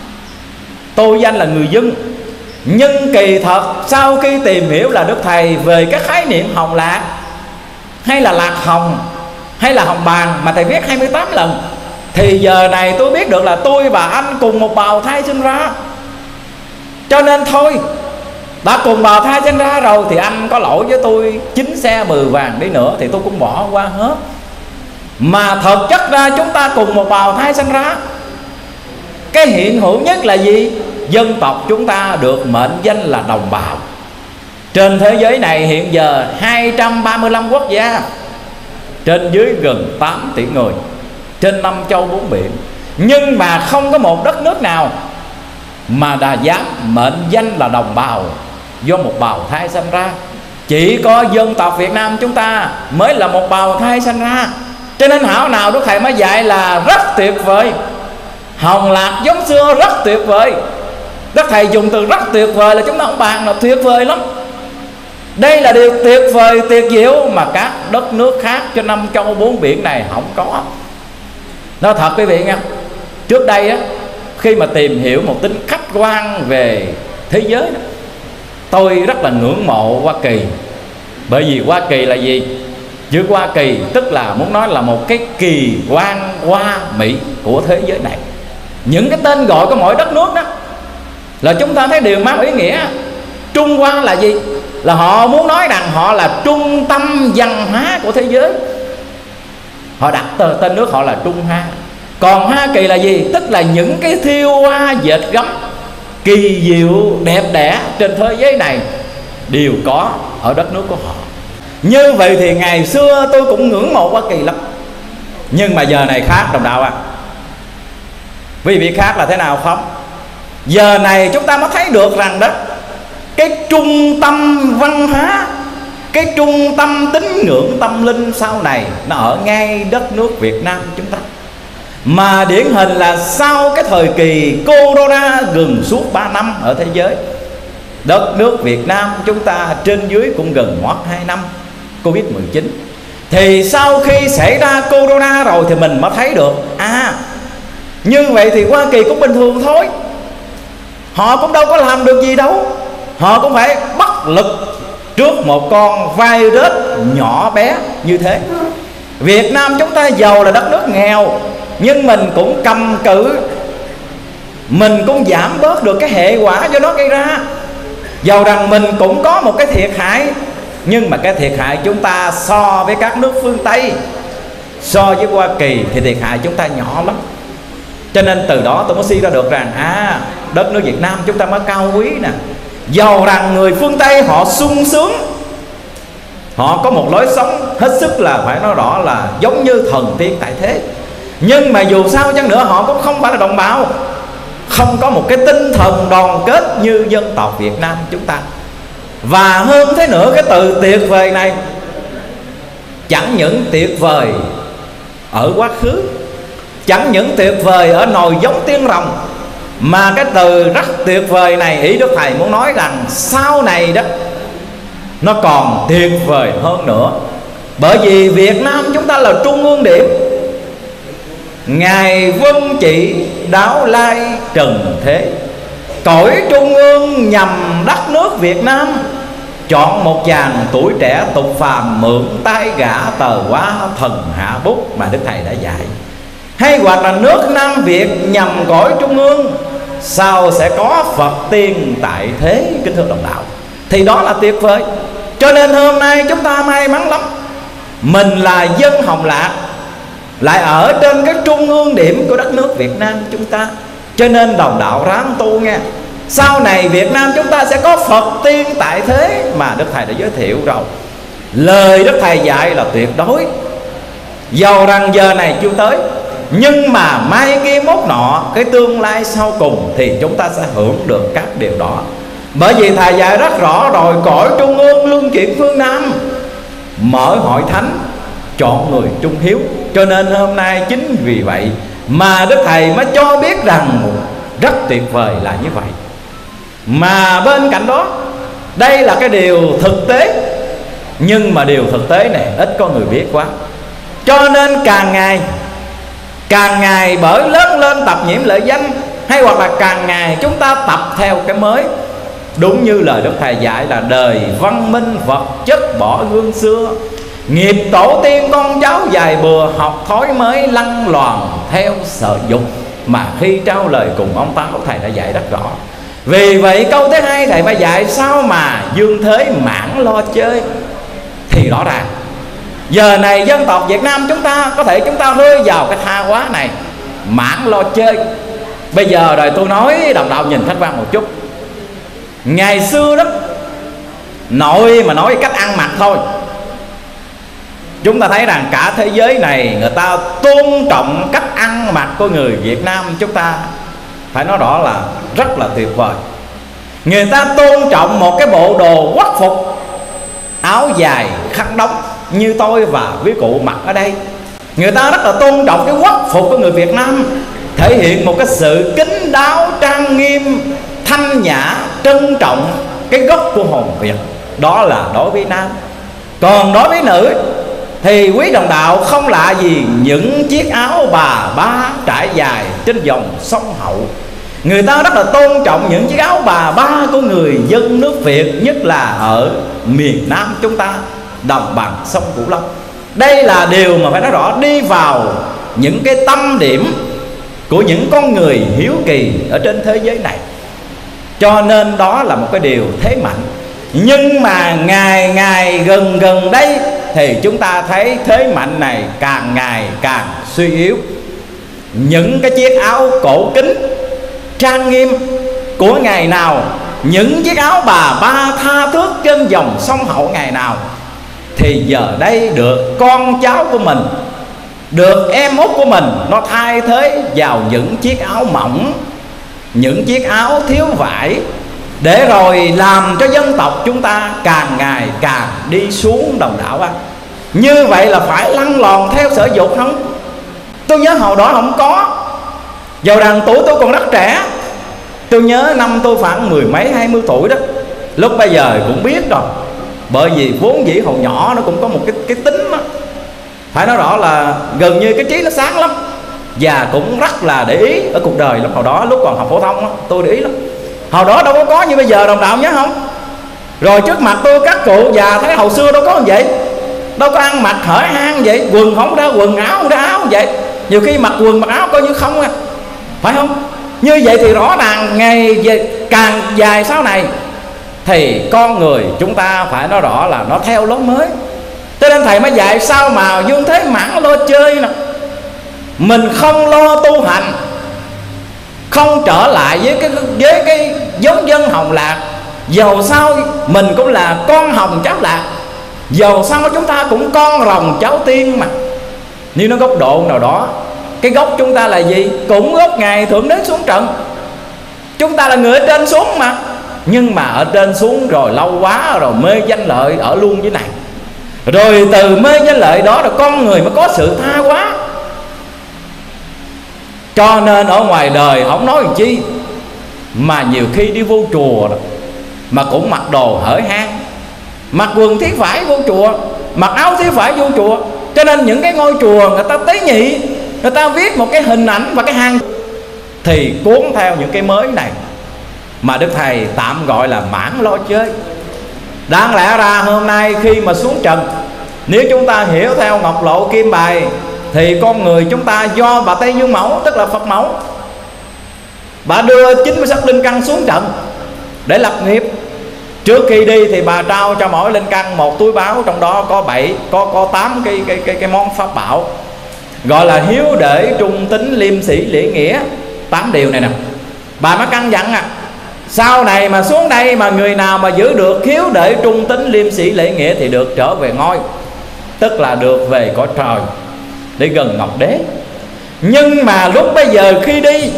A: tôi với anh là người dân. Nhưng kỳ thật sau khi tìm hiểu là Đức Thầy về cái khái niệm hồng lạc, hay là lạc hồng, hay là hồng bàng mà Thầy viết 28 lần, thì giờ này tôi biết được là tôi và anh cùng một bào thai sinh ra. Cho nên thôi, đã cùng bào thai sinh ra rồi thì anh có lỗi với tôi 9 xe 10 vàng đi nữa thì tôi cũng bỏ qua hết. Mà thật chất ra chúng ta cùng một bào thai sinh ra. Cái hiện hữu nhất là gì? Dân tộc chúng ta được mệnh danh là đồng bào. Trên thế giới này hiện giờ 235 quốc gia, trên dưới gần 8 tỷ người, trên 5 châu 4 biển. Nhưng mà không có một đất nước nào mà đã dám mệnh danh là đồng bào do một bào thai sanh ra. Chỉ có dân tộc Việt Nam chúng ta mới là một bào thai sanh ra. Cho nên hảo nào Đức Thầy mới dạy là rất tuyệt vời, hồng lạc giống xưa rất tuyệt vời. Đức Thầy dùng từ rất tuyệt vời là chúng ta không bàn, là tuyệt vời lắm. Đây là điều tuyệt vời tuyệt diệu mà các đất nước khác trên 5 châu 4 biển này không có. Nói thật quý vị nghe, trước đây á, khi mà tìm hiểu một tính khách quan về thế giới đó, tôi rất là ngưỡng mộ Hoa Kỳ. Bởi vì Hoa Kỳ là gì? Chữ Hoa Kỳ tức là muốn nói là một cái kỳ quan Hoa Mỹ của thế giới này. Những cái tên gọi của mỗi đất nước đó là chúng ta thấy đều mang ý nghĩa. Trung Hoa là gì? Là họ muốn nói rằng họ là trung tâm văn hóa của thế giới, họ đặt tên nước họ là Trung Hoa. Còn Hoa Kỳ là gì? Tức là những cái thiêu hoa dệt gấm kỳ diệu đẹp đẽ trên thế giới này đều có ở đất nước của họ. Như vậy thì ngày xưa tôi cũng ngưỡng mộ Hoa Kỳ lắm. Nhưng mà giờ này khác đồng đạo ạ. Quý vị khác là thế nào không? Giờ này chúng ta mới thấy được rằng đó, cái trung tâm văn hóa, cái trung tâm tín ngưỡng tâm linh sau này nó ở ngay đất nước Việt Nam chúng ta. Mà điển hình là sau cái thời kỳ Corona gần suốt 3 năm ở thế giới, đất nước Việt Nam chúng ta trên dưới cũng gần ngoắt 2 năm Covid-19. Thì sau khi xảy ra Corona rồi thì mình mới thấy được, như vậy thì Hoa Kỳ cũng bình thường thôi, họ cũng đâu có làm được gì đâu, họ cũng phải bất lực trước một con virus nhỏ bé như thế. Việt Nam chúng ta giàu là đất nước nghèo, nhưng mình cũng cầm cự, mình cũng giảm bớt được cái hệ quả do nó gây ra. Dầu rằng mình cũng có một cái thiệt hại, nhưng mà cái thiệt hại chúng ta so với các nước phương Tây, so với Hoa Kỳ thì thiệt hại chúng ta nhỏ lắm. Cho nên từ đó tôi mới suy ra được rằng đất nước Việt Nam chúng ta mới cao quý nè. Dầu rằng người phương Tây họ sung sướng, họ có một lối sống hết sức là phải nói rõ là giống như thần tiên tại thế, nhưng mà dù sao chăng nữa họ cũng không phải là đồng bào, không có một cái tinh thần đoàn kết như dân tộc Việt Nam chúng ta. Và hơn thế nữa, cái từ tuyệt vời này chẳng những tuyệt vời ở quá khứ, chẳng những tuyệt vời ở nồi giống tiên rồng, mà cái từ rất tuyệt vời này ý Đức Thầy muốn nói rằng sau này đó nó còn tuyệt vời hơn nữa. Bởi vì Việt Nam chúng ta là trung ương điểm, Ngài Vân Trị đáo lai trần thế, cõi trung ương nhằm đất nước Việt Nam, chọn một chàng tuổi trẻ tục phàm mượn tay gã tờ hóa thần hạ bút mà Đức Thầy đã dạy. Hay hoặc là nước Nam Việt nhằm cõi trung ương, sau sẽ có Phật tiên tại thế, kính thưa đồng đạo. Thì đó là tuyệt vời. Cho nên hôm nay chúng ta may mắn lắm, Mình là dân Hồng Lạc, lại ở trên cái trung ương điểm của đất nước Việt Nam chúng ta, cho nên đồng đạo ráng tu nghe. Sau này Việt Nam chúng ta sẽ có Phật tiên tại thế mà Đức Thầy đã giới thiệu rồi. Lời Đức Thầy dạy là tuyệt đối, dầu rằng giờ này chưa tới, nhưng mà mai kia mốt nọ, cái tương lai sau cùng thì chúng ta sẽ hưởng được các điều đó. Bởi vì Thầy dạy rất rõ rồi, cõi trung ương luân chuyển phương Nam, mở hội thánh chọn người trung hiếu. Cho nên hôm nay chính vì vậy mà Đức Thầy mới cho biết rằng rất tuyệt vời là như vậy. Mà bên cạnh đó, đây là cái điều thực tế, nhưng mà điều thực tế này ít có người biết quá. Cho nên càng ngày bởi lớn lên tập nhiễm lợi danh, hay hoặc là càng ngày chúng ta tập theo cái mới. Đúng như lời Đức Thầy dạy là đời văn minh vật chất bỏ gương xưa, nghiệp tổ tiên con cháu dài bừa, học thói mới lăng loàn theo sợ dục. Mà khi trao lời cùng ông Táo, Thầy đã dạy rất rõ. Vì vậy câu thứ hai Thầy mới dạy sao mà dương thế mãn lo chơi. Thì rõ ràng giờ này dân tộc Việt Nam chúng ta có thể chúng ta rơi vào cái tha hóa này, mãn lo chơi. Bây giờ rồi tôi nói đồng đạo nhìn khách quan một chút. Ngày xưa đó, nội mà nói cách ăn mặc thôi, chúng ta thấy rằng cả thế giới này người ta tôn trọng cách ăn mặc của người Việt Nam chúng ta, phải nói rõ là rất là tuyệt vời. Người ta tôn trọng một cái bộ đồ quốc phục, áo dài khăn đóng như tôi và quý cụ mặc ở đây. Người ta rất là tôn trọng cái quốc phục của người Việt Nam, thể hiện một cái sự kín đáo trang nghiêm, thanh nhã, trân trọng cái gốc của hồn Việt. Đó là đối với nam. Còn đối với nữ thì quý đồng đạo không lạ gì những chiếc áo bà ba trải dài trên dòng sông Hậu. Người ta rất là tôn trọng những chiếc áo bà ba của người dân nước Việt, nhất là ở miền Nam chúng ta, đồng bằng sông Cửu Long. Đây là điều mà phải nói rõ, đi vào những cái tâm điểm của những con người hiếu kỳ ở trên thế giới này. Cho nên đó là một cái điều thế mạnh. Nhưng mà ngày gần đây thì chúng ta thấy thế mạnh này càng ngày càng suy yếu. Những cái chiếc áo cổ kính trang nghiêm của ngày nào, những chiếc áo bà ba tha thước trên dòng sông Hậu ngày nào, thì giờ đây được con cháu của mình, được em út của mình, nó thay thế vào những chiếc áo mỏng, những chiếc áo thiếu vải, để rồi làm cho dân tộc chúng ta càng ngày càng đi xuống đồng đạo á. Như vậy là phải lăn lòn theo sở dục không? Tôi nhớ hồi đó không có. Dầu rằng tuổi tôi còn rất trẻ, tôi nhớ năm tôi khoảng 10 mấy 20 tuổi đó, lúc bây giờ cũng biết rồi. Bởi vì vốn dĩ hồi nhỏ nó cũng có một cái tính đó, phải nói rõ là gần như cái trí nó sáng lắm, và cũng rất là để ý ở cuộc đời lắm. Hồi đó lúc còn học phổ thông đó, tôi để ý lắm. Hồi đó đâu có như bây giờ đồng đạo nhớ không? Rồi trước mặt tôi các cụ già thấy hồi xưa đâu có như vậy, đâu có ăn mặc hở hang vậy, quần không ra quần, áo không ra áo vậy. Nhiều khi mặc quần mặc áo coi như không à, phải không? Như vậy thì rõ ràng ngày càng dài sau này thì con người chúng ta phải nói rõ là nó theo lối mới. Cho nên thầy mới dạy sao mà dương thế mãn lo chơi nè. Mình không lo tu hành, không trở lại với cái giống dân Hồng Lạc. Dầu sao mình cũng là con Hồng cháu Lạc, dầu sao chúng ta cũng con rồng cháu tiên mà. Nhưng nó góc độ nào đó, cái gốc chúng ta là gì? Cũng gốc Ngài Thượng Đế xuống trận. Chúng ta là người ở trên xuống mà. Nhưng mà ở trên xuống rồi lâu quá rồi mê danh lợi ở luôn dưới này. Rồi từ mê danh lợi đó rồi con người mới có sự tha hóa. Cho nên ở ngoài đời không nói gì chi, mà nhiều khi đi vô chùa đó, mà cũng mặc đồ hở hang, mặc quần thiết vải vô chùa, mặc áo thiết vải vô chùa. Cho nên những cái ngôi chùa người ta tế nhị, người ta viết một cái hình ảnh và cái hang thì cuốn theo những cái mới này, mà Đức Thầy tạm gọi là mãn lo chơi. Đáng lẽ ra hôm nay khi mà xuống trần, nếu chúng ta hiểu theo Ngọc Lộ Kim Bài, thì con người chúng ta do bà Tây Dương Mẫu, tức là Phật Mẫu, bà đưa 90 sắc linh căn xuống trận để lập nghiệp. Trước khi đi thì bà trao cho mỗi linh căn một túi báo, trong đó có 8 cái món pháp bảo, gọi là hiếu đệ trung tín liêm sĩ lễ nghĩa. 8 điều này nè, bà mới căn dặn sau này mà xuống đây mà người nào mà giữ được hiếu đệ trung tín liêm sĩ lễ nghĩa thì được trở về ngôi, tức là được về cõi trời để gần Ngọc Đế. Nhưng mà lúc bây giờ khi đi,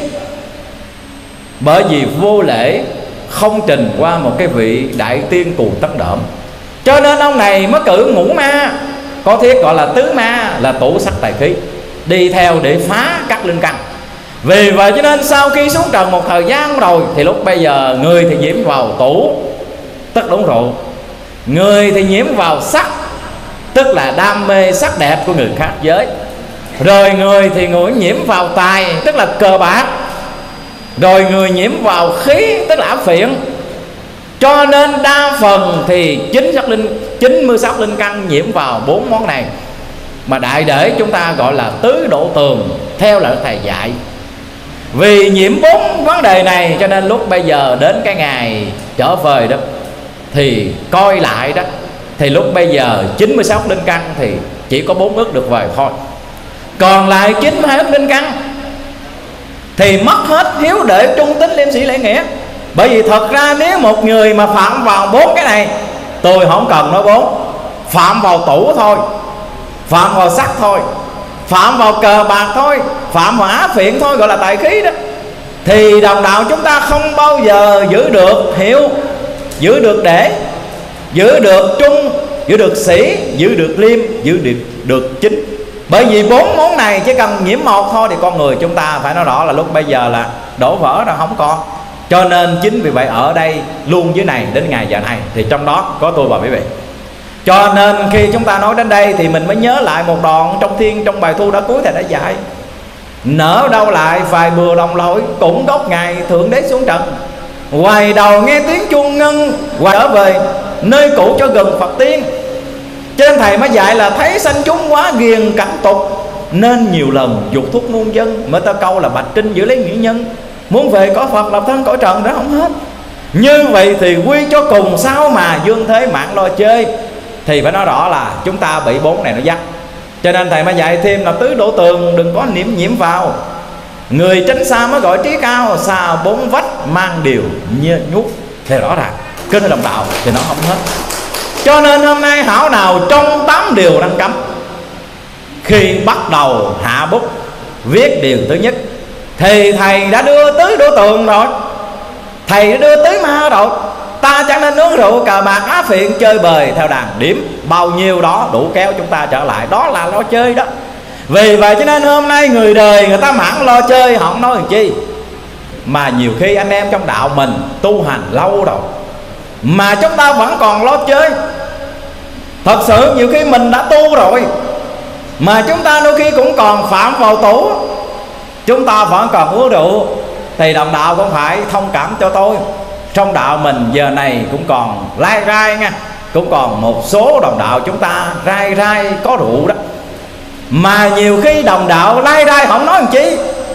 A: bởi vì vô lễ không trình qua một cái vị đại tiên Cù Tất Độm, cho nên ông này mới cử ngũ ma, có thiết gọi là tứ ma, là tủ sắc tài khí, đi theo để phá các linh căn. Vì vậy cho nên sau khi xuống trần một thời gian rồi thì lúc bây giờ người thì nhiễm vào tủ, tức đúng rượu, người thì nhiễm vào sắc, tức là đam mê sắc đẹp của người khác giới, rồi người thì nhiễm vào tài, tức là cờ bạc, rồi người nhiễm vào khí, tức là ảo phiện. Cho nên đa phần thì 96 linh căn nhiễm vào 4 món này, mà đại để chúng ta gọi là tứ độ tường theo lời thầy dạy. Vì nhiễm 4 vấn đề này cho nên lúc bây giờ đến cái ngày trở về đó thì coi lại đó, thì lúc bây giờ 96 linh căn thì chỉ có 4 ức được về thôi, còn lại 92 ức linh căn thì mất hết hiếu đệ trung tín liêm sĩ lễ nghĩa. Bởi vì thật ra nếu một người mà phạm vào 4 cái này, tôi không cần nói 4, phạm vào tủ thôi, phạm vào sắc thôi, phạm vào cờ bạc thôi, phạm vào á phiện thôi, gọi là tài khí đó, thì đồng đạo chúng ta không bao giờ giữ được hiếu, giữ được để, giữ được trung, giữ được sĩ, giữ được liêm, giữ được chính. Bởi vì 4 món này chỉ cần nhiễm một thôi thì con người chúng ta phải nói rõ là lúc bây giờ là đổ vỡ ra không còn. Cho nên chính vì vậy ở đây luôn dưới này đến ngày giờ này thì trong đó có tôi và quý vị. Cho nên khi chúng ta nói đến đây thì mình mới nhớ lại một đoạn trong bài thu đã cuối thầy đã dạy: nỡ đâu lại vài bừa đồng lỗi, cũng gốc ngày thượng đế xuống trần. Hoài đầu nghe tiếng chuông ngân, hoài trở về nơi cũ cho gần Phật tiên. Trên thầy mới dạy là thấy sanh chúng quá ghiền cảnh tục, nên nhiều lần dục thuốc muôn dân. Mới ta câu là bạch trinh giữ lấy nghĩa nhân, muốn về có Phật lập thân cõi trần đó không hết. Như vậy thì quy cho cùng sao mà dương thế mạng lo chơi. Thì phải nói rõ là chúng ta bị 4 này nó dắt. Cho nên thầy mới dạy thêm là tứ độ tường đừng có nhiễm vào. Người tránh xa mới gọi trí cao, xa 4 vách mang điều như nhút. Thì rõ ràng kinh đồng đạo thì nó không hết. Cho nên hôm nay hảo nào trong 8 điều đang cấm, khi bắt đầu hạ bút viết điều thứ nhất thì thầy đã đưa tứ độ tường rồi, thầy đã đưa tứ ma rồi. Ta chẳng nên uống rượu cờ bạc á phiện chơi bời theo đàn điểm, bao nhiêu đó đủ kéo chúng ta trở lại, đó là lo chơi đó. Vì vậy cho nên hôm nay người đời người ta mãn lo chơi, họ không nói làm chi. Mà nhiều khi anh em trong đạo mình tu hành lâu rồi mà chúng ta vẫn còn lo chơi. Thật sự nhiều khi mình đã tu rồi mà chúng ta đôi khi cũng còn phạm vào tủ, chúng ta vẫn còn uống rượu. Thì đồng đạo cũng phải thông cảm cho tôi. Trong đạo mình giờ này cũng còn lai rai nha, cũng còn một số đồng đạo chúng ta rai có rượu đó. Mà nhiều khi đồng đạo lai rai không nói làm chi,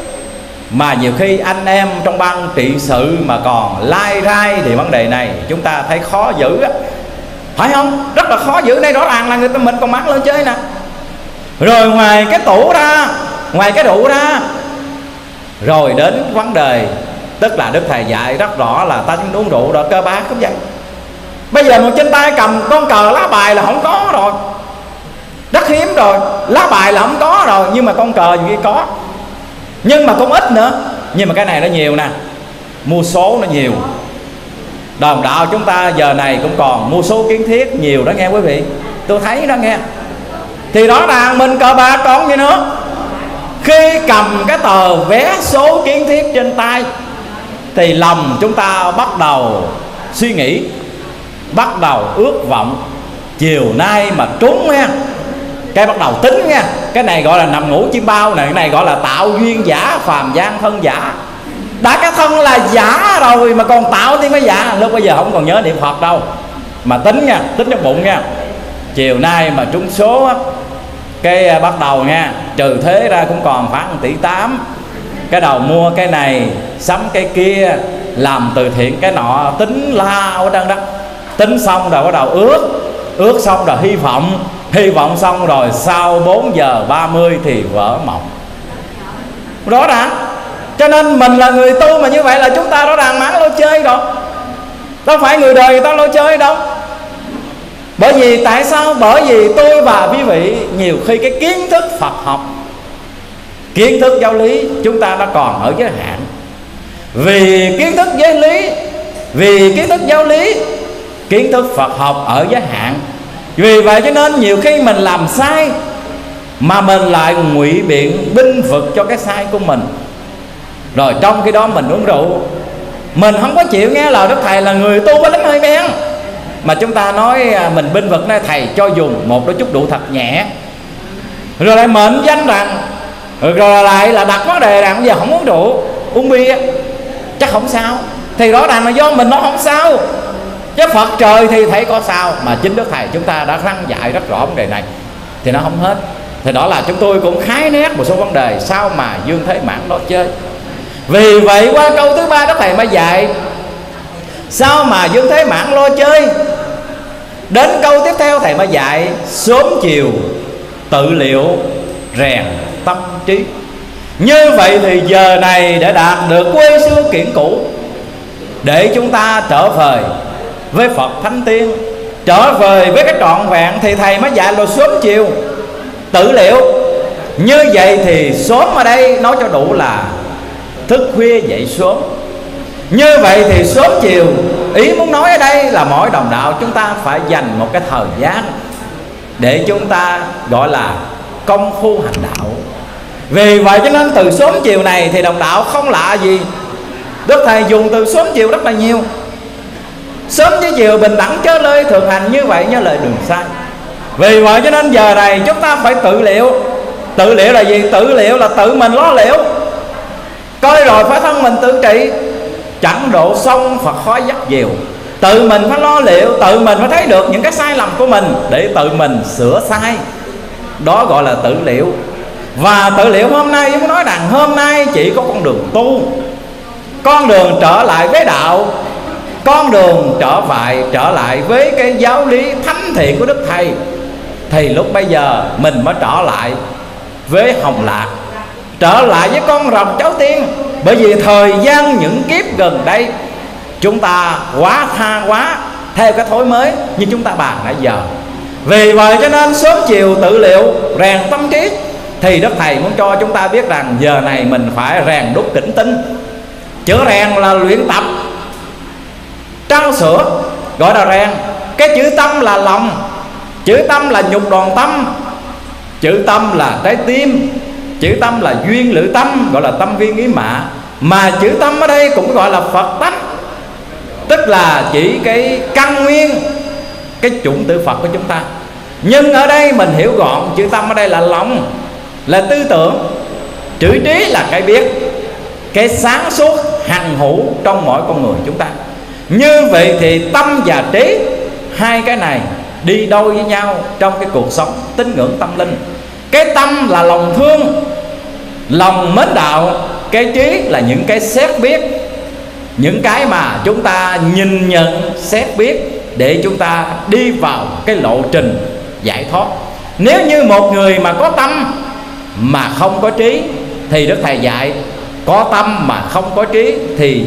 A: mà nhiều khi anh em trong ban trị sự mà còn lai rai thì vấn đề này chúng ta thấy khó giữ á, phải không? Rất là khó giữ. Đây rõ ràng là người ta mình còn mắng lên chơi nè. Rồi ngoài cái tủ ra, ngoài cái rượu ra, rồi đến vấn đề, tức là Đức Thầy dạy rất rõ là ta uống rượu rồi cơ bạc cũng vậy. Bây giờ một trên tay cầm con cờ lá bài là không có rồi, rất hiếm rồi. Lá bài là không có rồi, nhưng mà con cờ gì có, nhưng mà cũng ít nữa. Nhưng mà cái này nó nhiều nè, mua số nó nhiều. Đồng đạo chúng ta giờ này cũng còn mua số kiến thiết nhiều đó nghe quý vị, tôi thấy đó nghe. Thì rõ ràng mình cờ bạc còn gì nữa. Khi cầm cái tờ vé số kiến thiết trên tay thì lòng chúng ta bắt đầu suy nghĩ, bắt đầu ước vọng chiều nay mà trúng nha, cái bắt đầu tính nha. Cái này gọi là nằm ngủ chim bao này, cái này gọi là tạo duyên giả, phàm gian thân giả. Đã cái thân là giả rồi mà còn tạo thêm cái giả, lúc bây giờ không còn nhớ niệm Phật đâu mà tính nha, tính trong bụng nha. Chiều nay mà trúng số á, cái bắt đầu nha, trừ thế ra cũng còn khoảng 1,8 tỷ. Cái đầu mua cái này, sắm cái kia, làm từ thiện cái nọ, tính lao ở trên đó. tính xong rồi bắt đầu ước xong rồi hy vọng xong rồi sau 4 giờ 30 thì vỡ mộng. Rõ ràng. Cho nên mình là người tu mà như vậy là chúng ta rõ ràng mãn lo chơi rồi, đâu phải người đời người ta lo chơi đâu. Bởi vì tại sao? Bởi vì tôi và quý vị nhiều khi cái kiến thức Phật học, kiến thức giáo lý chúng ta nó còn ở giới hạn. Vì kiến thức giáo lý, vì kiến thức giáo lý, kiến thức Phật học ở giới hạn. Vì vậy cho nên nhiều khi mình làm sai mà mình lại ngụy biện binh vực cho cái sai của mình. Rồi trong khi đó mình uống rượu, mình không có chịu nghe lời Đức Thầy là người tu có lắm hơi bén, mà chúng ta nói mình binh vực này thầy cho dùng một đôi chút rượu thật nhẹ, rồi lại mệnh danh rằng, rồi lại là đặt vấn đề rằng giờ không uống rượu, uống bia chắc không sao. Thì rõ ràng là do mình nó không sao, chứ Phật trời thì thấy có sao. Mà chính Đức Thầy chúng ta đã răng dạy rất rõ vấn đề này thì nó không hết. Thì đó là chúng tôi cũng khái nét một số vấn đề sao mà Dương Thế Mãn lo chơi. Vì vậy qua câu thứ 3 Đức Thầy mới dạy sao mà Dương Thế Mãn lo chơi. Đến câu tiếp theo Thầy mới dạy sớm chiều tự liệu rèn tâm trí. Như vậy thì giờ này để đạt được quê xưa kiển cũ, để chúng ta trở về với Phật Thánh Tiên, trở về với cái trọn vẹn, thì Thầy mới dạy là sớm chiều tự liệu. Như vậy thì sớm ở đây nói cho đủ là thức khuya dậy sớm. Như vậy thì sớm chiều, ý muốn nói ở đây là mỗi đồng đạo chúng ta phải dành một cái thời gian để chúng ta gọi là công phu hành đạo. Vì vậy cho nên từ sớm chiều này thì đồng đạo không lạ gì, Đức Thầy dùng từ sớm chiều rất là nhiều. Sớm với chiều bình đẳng chớ lơi, thường hành như vậy nhớ lời đường sai. Vì vậy cho nên giờ này chúng ta phải tự liệu. Tự liệu là gì? Tự liệu là tự mình lo liệu, coi rồi phải thân mình tự trị, chẳng độ sông Phật khói dắt dìu. Tự mình phải lo liệu, tự mình phải thấy được những cái sai lầm của mình để tự mình sửa sai. Đó gọi là tự liệu. Và tự liệu hôm nay chúng nói rằng hôm nay chỉ có con đường tu, con đường trở lại với đạo, con đường trở lại với cái giáo lý thánh thiện của Đức Thầy. Thì lúc bây giờ mình mới trở lại với Hồng Lạc, trở lại với con rồng cháu tiên. Bởi vì thời gian những kiếp gần đây chúng ta quá tha quá theo cái thói mới như chúng ta bàn nãy giờ. Vì vậy cho nên sớm chiều tự liệu rèn tâm trí. Thì Đức Thầy muốn cho chúng ta biết rằng giờ này mình phải rèn đúc kính tinh. Chữ rèn là luyện tập, trau sửa, gọi là rèn. Cái chữ tâm là lòng, chữ tâm là nhục đoàn tâm, chữ tâm là trái tim, chữ tâm là duyên lự tâm, gọi là tâm viên ý mạ. Mà chữ tâm ở đây cũng gọi là Phật tánh, tức là chỉ cái căn nguyên, cái chủng tử Phật của chúng ta. Nhưng ở đây mình hiểu gọn, chữ tâm ở đây là lòng, là tư tưởng. Chữ trí là cái biết, cái sáng suốt hằng hữu trong mỗi con người chúng ta. Như vậy thì tâm và trí, hai cái này đi đôi với nhau trong cái cuộc sống tín ngưỡng tâm linh. Cái tâm là lòng thương, lòng mến đạo. Cái trí là những cái xét biết, những cái mà chúng ta nhìn nhận xét biết để chúng ta đi vào cái lộ trình giải thoát. Nếu như một người mà có tâm mà không có trí thì Đức Thầy dạy có tâm mà không có trí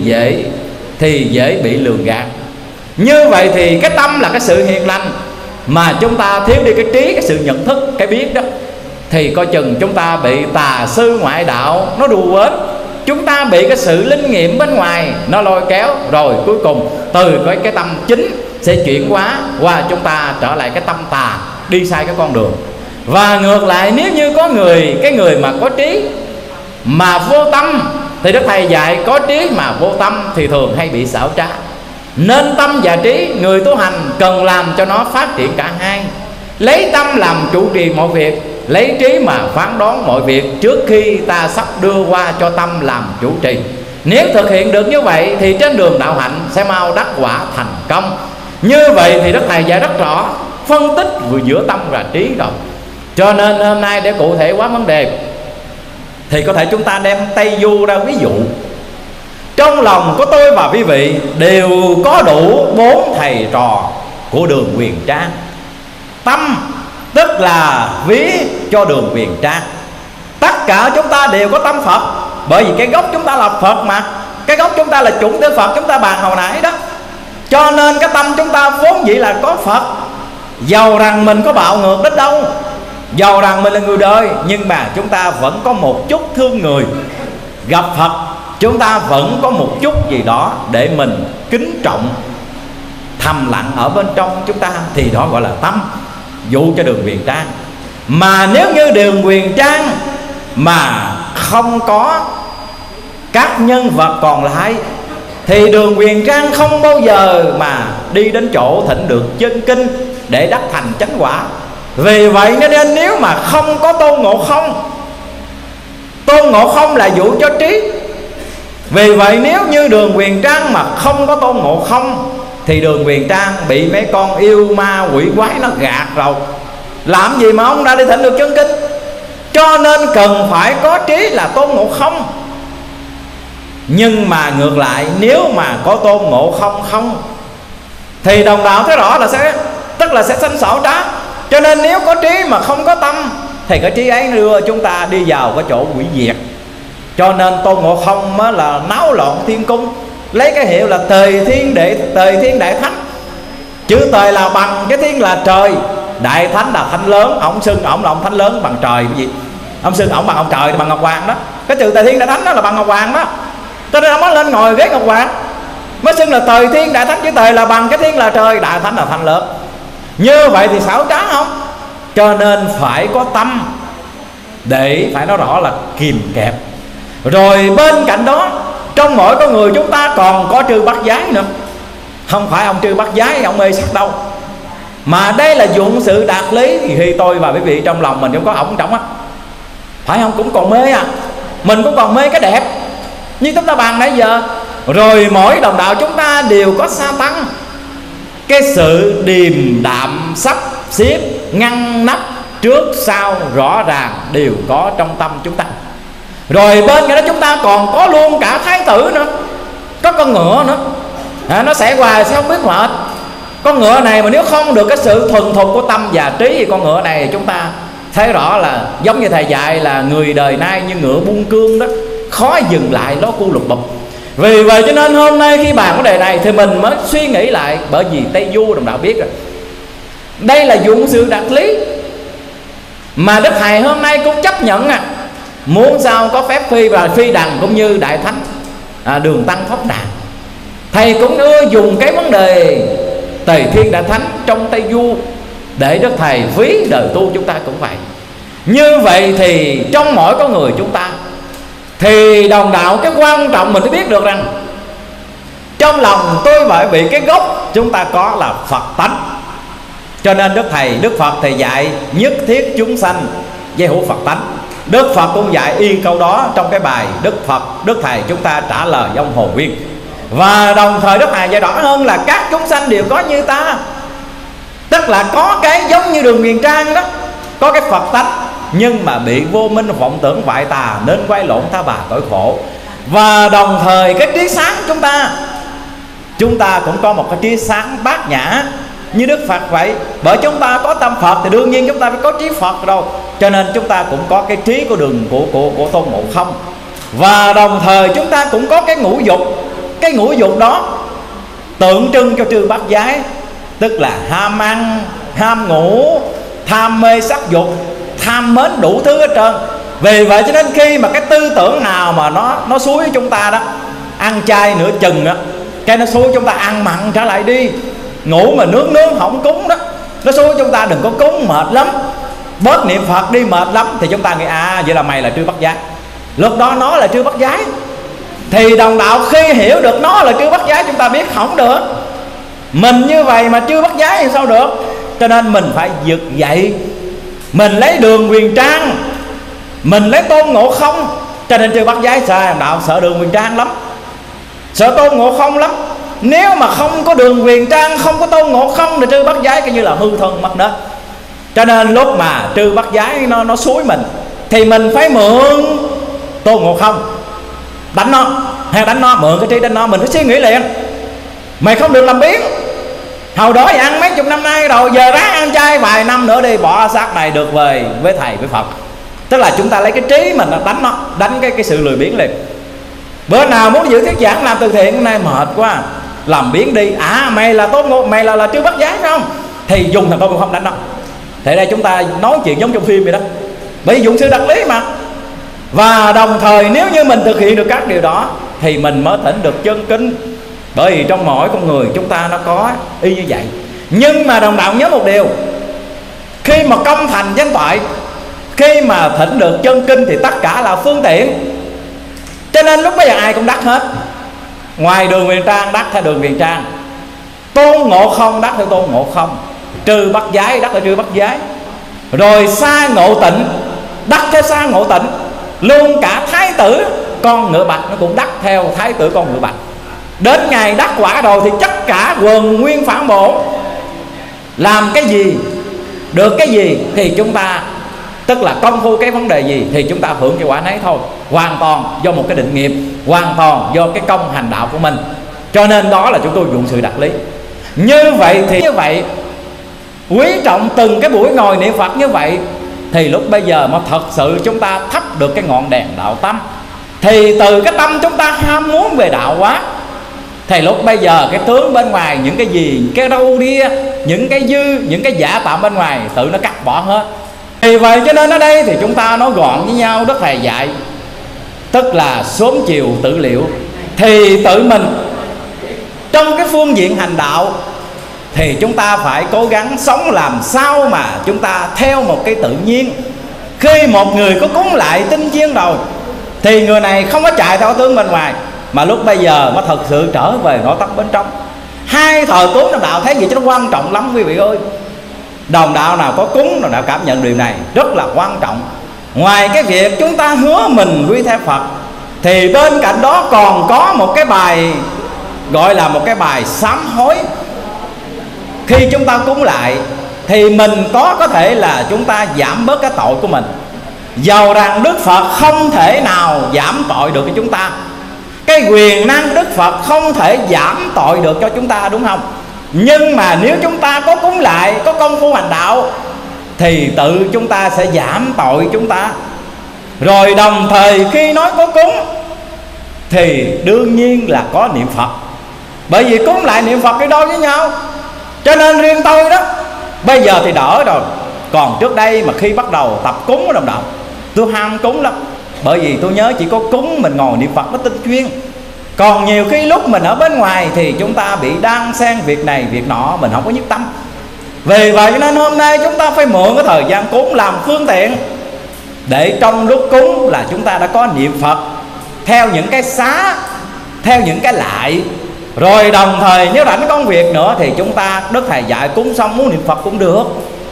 A: thì dễ bị lường gạt. Như vậy thì cái tâm là cái sự hiền lành, mà chúng ta thiếu đi cái trí, cái sự nhận thức, cái biết đó, thì coi chừng chúng ta bị tà sư ngoại đạo nó đùa bỡn. Chúng ta bị cái sự linh nghiệm bên ngoài nó lôi kéo, rồi cuối cùng từ cái tâm chính sẽ chuyển hóa qua chúng ta trở lại cái tâm tà, đi sai cái con đường. Và ngược lại, nếu như có cái người mà có trí mà vô tâm, thì Đức Thầy dạy có trí mà vô tâm thì thường hay bị xảo trá. Nên tâm và trí người tu hành cần làm cho nó phát triển cả hai. Lấy tâm làm chủ trì mọi việc, lấy trí mà phán đoán mọi việc trước khi ta sắp đưa qua cho tâm làm chủ trì. Nếu thực hiện được như vậy thì trên đường đạo hạnh sẽ mau đắc quả thành công. Như vậy thì Đức Thầy dạy rất rõ, phân tích vừa giữa tâm và trí rồi. Cho nên hôm nay để cụ thể hóa vấn đề thì có thể chúng ta đem Tây Du ra ví dụ. trong lòng của tôi và quý vị đều có đủ 4 thầy trò của Đường Huyền Trang. Tâm tức là ví cho Đường Huyền Trang. Tất cả chúng ta đều có tâm Phật, bởi vì cái gốc chúng ta là Phật mà. Cái gốc chúng ta là chủng tử Phật, chúng ta bàn hồi nãy đó. Cho nên cái tâm chúng ta vốn dĩ là có Phật. Dầu rằng mình có bạo ngược đến đâu, dầu rằng mình là người đời, nhưng mà chúng ta vẫn có một chút thương người. Gặp Phật chúng ta vẫn có một chút gì đó để mình kính trọng, thầm lặng ở bên trong chúng ta, thì đó gọi là tâm. Dụ cho Đường Huyền Trang. Mà nếu như Đường Huyền Trang mà không có các nhân vật còn lại thì Đường Huyền Trang không bao giờ mà đi đến chỗ thịnh được chân kinh để đắc thành chánh quả. Vì vậy nên nếu mà không có Tôn Ngộ Không, Tôn Ngộ Không là dụ cho trí. Vì vậy nếu như Đường Huyền Trang mà không có Tôn Ngộ Không thì Đường Huyền Trang bị mấy con yêu ma quỷ quái nó gạt rồi. Làm gì mà ông ra đi thịnh được chân kinh? Cho nên cần phải có trí là Tôn Ngộ Không. Nhưng mà ngược lại, nếu mà có Tôn Ngộ Không không thì đồng đạo thấy rõ là tức là sẽ sanh xảo trá. Cho nên nếu có trí mà không có tâm thì cái trí ấy đưa chúng ta đi vào cái chỗ hủy diệt. Cho nên Tôn Ngộ Không mới là náo loạn thiên cung, lấy cái hiệu là Tề Thiên Đại Thánh. Chữ Tề là bằng, cái Thiên là trời, Đại Thánh là Thánh lớn. Ông xưng ổng là ông Thánh lớn bằng trời. Cái gì? Ông xưng ổng bằng ông trời, bằng Ngọc Hoàng đó. Cái chữ Tề Thiên Đại Thánh đó là bằng Ngọc Hoàng đó. Cho nên ông mới lên ngồi ghế Ngọc Hoàng, mới xưng là Tề Thiên Đại Thánh. Chữ Tề là bằng, cái Thiên là trời, Đại Thánh là Thánh lớn. Như vậy thì xảo trá không? Cho nên phải có tâm để phải nói rõ là kìm kẹp. Rồi bên cạnh đó, trong mỗi con người chúng ta còn có Trư Bát Giới nữa. Không phải ông Trư Bát Giới ông mê sắc đâu, mà đây là dụng sự đạt lý. Thì khi tôi và quý vị trong lòng mình cũng có ổng trọng á, phải không? Cũng còn mê à. Mình cũng còn mê cái đẹp như chúng ta bàn nãy giờ. Rồi mỗi đồng đạo chúng ta đều có sa tăng. Cái sự điềm đạm sắp xếp ngăn nắp trước sau rõ ràng đều có trong tâm chúng ta. Rồi bên cái đó chúng ta còn có luôn cả thái tử nữa, có con ngựa nữa. Nó sẽ hoài sẽ không biết mệt. Con ngựa này mà nếu không được cái sự thuần thục của tâm và trí thì con ngựa này chúng ta thấy rõ là giống như thầy dạy là người đời nay như ngựa buông cương đó, khó dừng lại, nó cu lục bụp. Vì vậy cho nên hôm nay khi bàn vấn đề này thì mình mới suy nghĩ lại. Bởi vì Tây Du đồng đạo biết rồi, đây là dụng sự đạt lý mà Đức Thầy hôm nay cũng chấp nhận à. Muốn sao có phép phi và phi đằng cũng như Đại Thánh Đường Tăng Pháp Đàn. Thầy cũng ưa dùng cái vấn đề Tề Thiên Đại Thánh trong Tây Du để Đức Thầy phí đời tu chúng ta cũng vậy. Như vậy thì trong mỗi con người chúng ta thì đồng đạo cái quan trọng mình phải biết được rằng trong lòng tôi và quý vị cái gốc chúng ta có là Phật tánh. Cho nên Đức Phật thầy dạy nhất thiết chúng sanh giai hữu Phật tánh. Đức Phật cũng dạy y câu đó trong cái bài Đức Thầy chúng ta trả lời ông Hồ Nguyên. Và đồng thời Đức Thầy dạy rõ hơn là các chúng sanh đều có như ta. Tức là có cái giống như Đường Huyền Trang đó, có cái Phật tánh, nhưng mà bị vô minh vọng tưởng ngoại tà nên quay lộn tha bà tội khổ. Và đồng thời cái trí sáng chúng ta cũng có một cái trí sáng bát nhã như Đức Phật vậy. Bởi chúng ta có tâm Phật thì đương nhiên chúng ta phải có trí Phật đâu. Cho nên chúng ta cũng có cái trí của của Tôn Ngộ Không. Và đồng thời chúng ta cũng có cái ngũ dục. Cái ngũ dục đó tượng trưng cho Trư Bát Giới, tức là ham ăn, ham ngủ, tham mê sắc dục, tham mến đủ thứ hết trơn. Vì vậy cho nên khi mà cái tư tưởng nào mà nó xúi chúng ta đó, ăn chay nửa chừng đó, cái nó xúi chúng ta ăn mặn trở lại đi, ngủ mà nướng không cúng đó, nó xúi chúng ta đừng có cúng mệt lắm, bớt niệm Phật đi mệt lắm, thì chúng ta nghĩ vậy là mày là Trư Bát Giới. Lúc đó nó là Trư Bát Giới. Thì đồng đạo khi hiểu được nó là Trư Bát Giới, chúng ta biết không được, mình như vậy mà Trư Bát Giới thì sao được. Cho nên mình phải vực dậy. Mình lấy Đường Huyền Trang, mình lấy Tôn Ngộ Không. Cho nên Trư Bát Giới sợ đồng đạo, sợ Đường Huyền Trang lắm, sợ Tôn Ngộ Không lắm. Nếu mà không có Đường Huyền Trang, không có Tôn Ngộ Không thì Trư Bát Giới coi như là hư thân mất nết. Cho nên lúc mà Trư Bát Giới nó xúi mình thì mình phải mượn Tôn Ngộ Không đánh nó. hay đánh nó, mượn cái trí đánh nó, mình phải suy nghĩ liền. Mày không được làm biếng. Hồi đó thì ăn mấy chục năm nay rồi, giờ ráng ăn chay vài năm nữa đi, bỏ xác này được về với thầy với Phật. Tức là chúng ta lấy cái trí mình đánh nó, đánh cái sự lười biếng liền. Bữa nào muốn giữ thuyết giảng làm từ thiện, hôm nay mệt quá, làm biếng đi. Mày là tốt ngộ, mày là chưa bắt giái phải không? Thì dùng thằng con không đánh nó. Thế đây chúng ta nói chuyện giống trong phim vậy đó, bởi vì dụng sự đặc lý mà. Và đồng thời nếu như mình thực hiện được các điều đó thì mình mới thỉnh được chân kinh. Bởi vì trong mỗi con người chúng ta nó có y như vậy. Nhưng mà đồng đạo nhớ một điều, khi mà công thành danh toại, khi mà thỉnh được chân kinh thì tất cả là phương tiện. Cho nên lúc bây giờ ai cũng đắc hết. Ngoài Đường Huyền Trang đắc theo Đường Huyền Trang, Tôn Ngộ Không đắc theo Tôn Ngộ Không, Trừ Bắt Giái đắc theo Trừ Bắt Giái, rồi Sa Ngộ Tịnh đắc theo Sa Ngộ Tịnh. Luôn cả Thái tử con ngựa bạch nó cũng đắc theo Thái tử con ngựa bạch. Đến ngày đắc quả rồi thì tất cả quần nguyên phản bộ, làm cái gì được cái gì thì chúng ta, tức là công phu cái vấn đề gì thì chúng ta hưởng cái quả nấy thôi. Hoàn toàn do một cái định nghiệp, hoàn toàn do cái công hành đạo của mình. Cho nên đó là chúng tôi dụng sự đặc lý. Như vậy thì như vậy, quý trọng từng cái buổi ngồi niệm Phật như vậy, thì lúc bây giờ mà thật sự chúng ta thắp được cái ngọn đèn đạo tâm, thì từ cái tâm chúng ta ham muốn về đạo quá, thì lúc bây giờ cái tướng bên ngoài, những cái gì, cái râu ria, những cái dư, những cái giả tạm bên ngoài tự nó cắt bỏ hết. Vì vậy cho nên ở đây thì chúng ta nói gọn với nhau rất là dạy, tức là sớm chiều tự liệu. Thì tự mình trong cái phương diện hành đạo thì chúng ta phải cố gắng sống làm sao mà chúng ta theo một cái tự nhiên. Khi một người có cúng lại tinh chiên rồi thì người này không có chạy theo tướng bên ngoài, mà lúc bây giờ mới thật sự trở về nội tâm bên trong. Hai thờ cúng đồng đạo thấy gì cho nó quan trọng lắm quý vị ơi. Đồng đạo nào có cúng, đồng đạo cảm nhận điều này rất là quan trọng. Ngoài cái việc chúng ta hứa mình quy theo Phật, thì bên cạnh đó còn có một cái bài gọi là một cái bài sám hối. Khi chúng ta cúng lại thì mình có thể là chúng ta giảm bớt cái tội của mình. Dầu rằng Đức Phật không thể nào giảm tội được cho chúng ta, cái quyền năng Đức Phật không thể giảm tội được cho chúng ta, đúng không? Nhưng mà nếu chúng ta có cúng lại, có công phu hành đạo, thì tự chúng ta sẽ giảm tội chúng ta. Rồi đồng thời khi nói có cúng thì đương nhiên là có niệm Phật. Bởi vì cúng lại niệm Phật đi đôi với nhau. Cho nên riêng tôi đó, bây giờ thì đỡ rồi. Còn trước đây mà khi bắt đầu tập cúng ở đồng đạo, tôi ham cúng lắm. Bởi vì tôi nhớ chỉ có cúng mình ngồi niệm Phật nó tinh chuyên. Còn nhiều khi lúc mình ở bên ngoài thì chúng ta bị đan xen việc này việc nọ, mình không có nhất tâm. Vì vậy nên hôm nay chúng ta phải mượn cái thời gian cúng làm phương tiện, để trong lúc cúng là chúng ta đã có niệm Phật theo những cái xá, theo những cái lại. Rồi đồng thời nếu rảnh công việc nữa thì chúng ta, Đức Thầy dạy cúng xong muốn niệm Phật cũng được.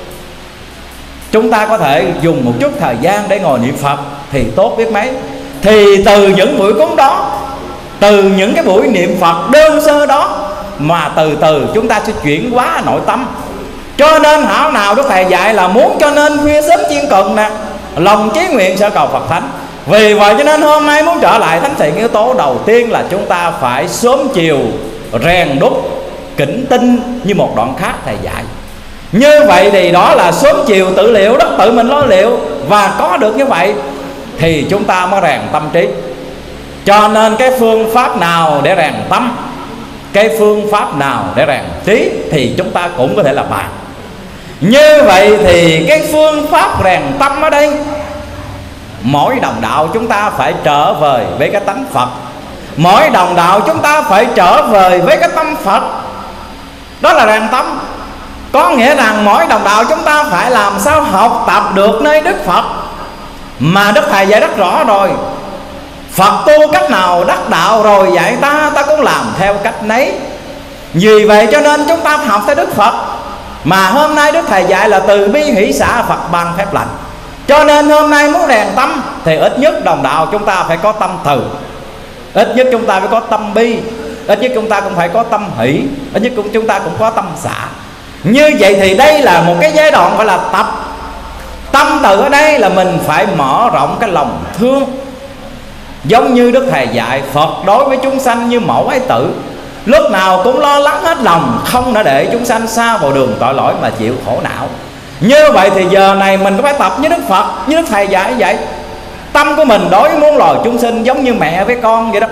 A: Chúng ta có thể dùng một chút thời gian để ngồi niệm Phật thì tốt biết mấy. Thì từ những buổi cúng đó, từ những cái buổi niệm Phật đơn sơ đó, mà từ từ chúng ta sẽ chuyển hóa nội tâm. Cho nên hảo nào Đức Thầy dạy là muốn cho nên khuya sớm chiên cần nè, lòng chí nguyện sẽ cầu Phật Thánh. Vì vậy cho nên hôm nay muốn trở lại thánh thiện, yếu tố đầu tiên là chúng ta phải sớm chiều rèn đúc kính tinh như một đoạn khác Thầy dạy. Như vậy thì đó là sớm chiều tự liệu đó, tự mình lo liệu. Và có được như vậy thì chúng ta mới rèn tâm trí. Cho nên cái phương pháp nào để rèn tâm, cái phương pháp nào để rèn trí thì chúng ta cũng có thể là bàn. Như vậy thì cái phương pháp rèn tâm ở đây, mỗi đồng đạo chúng ta phải trở về với cái tánh Phật. Mỗi đồng đạo chúng ta phải trở về với cái tâm Phật. Đó là rèn tâm. Có nghĩa rằng mỗi đồng đạo chúng ta phải làm sao học tập được nơi Đức Phật. Mà Đức Thầy dạy rất rõ rồi, Phật tu cách nào đắc đạo rồi dạy ta, ta cũng làm theo cách nấy. Vì vậy cho nên chúng ta học theo Đức Phật. Mà hôm nay Đức Thầy dạy là từ bi hỷ xả Phật ban phép lành. Cho nên hôm nay muốn rèn tâm thì ít nhất đồng đạo chúng ta phải có tâm từ, ít nhất chúng ta phải có tâm bi, ít nhất chúng ta cũng phải có tâm hỷ, ít nhất chúng ta cũng có tâm xả. Như vậy thì đây là một cái giai đoạn gọi là tập. Tâm từ ở đây là mình phải mở rộng cái lòng thương. Giống như Đức Thầy dạy, Phật đối với chúng sanh như mẫu ái tử, lúc nào cũng lo lắng hết lòng, không đã để chúng sanh xa vào đường tội lỗi mà chịu khổ não. Như vậy thì giờ này mình có phải tập với Đức Phật, với Đức Thầy dạy vậy. Tâm của mình đối với muôn loài chúng sinh giống như mẹ với con vậy đó.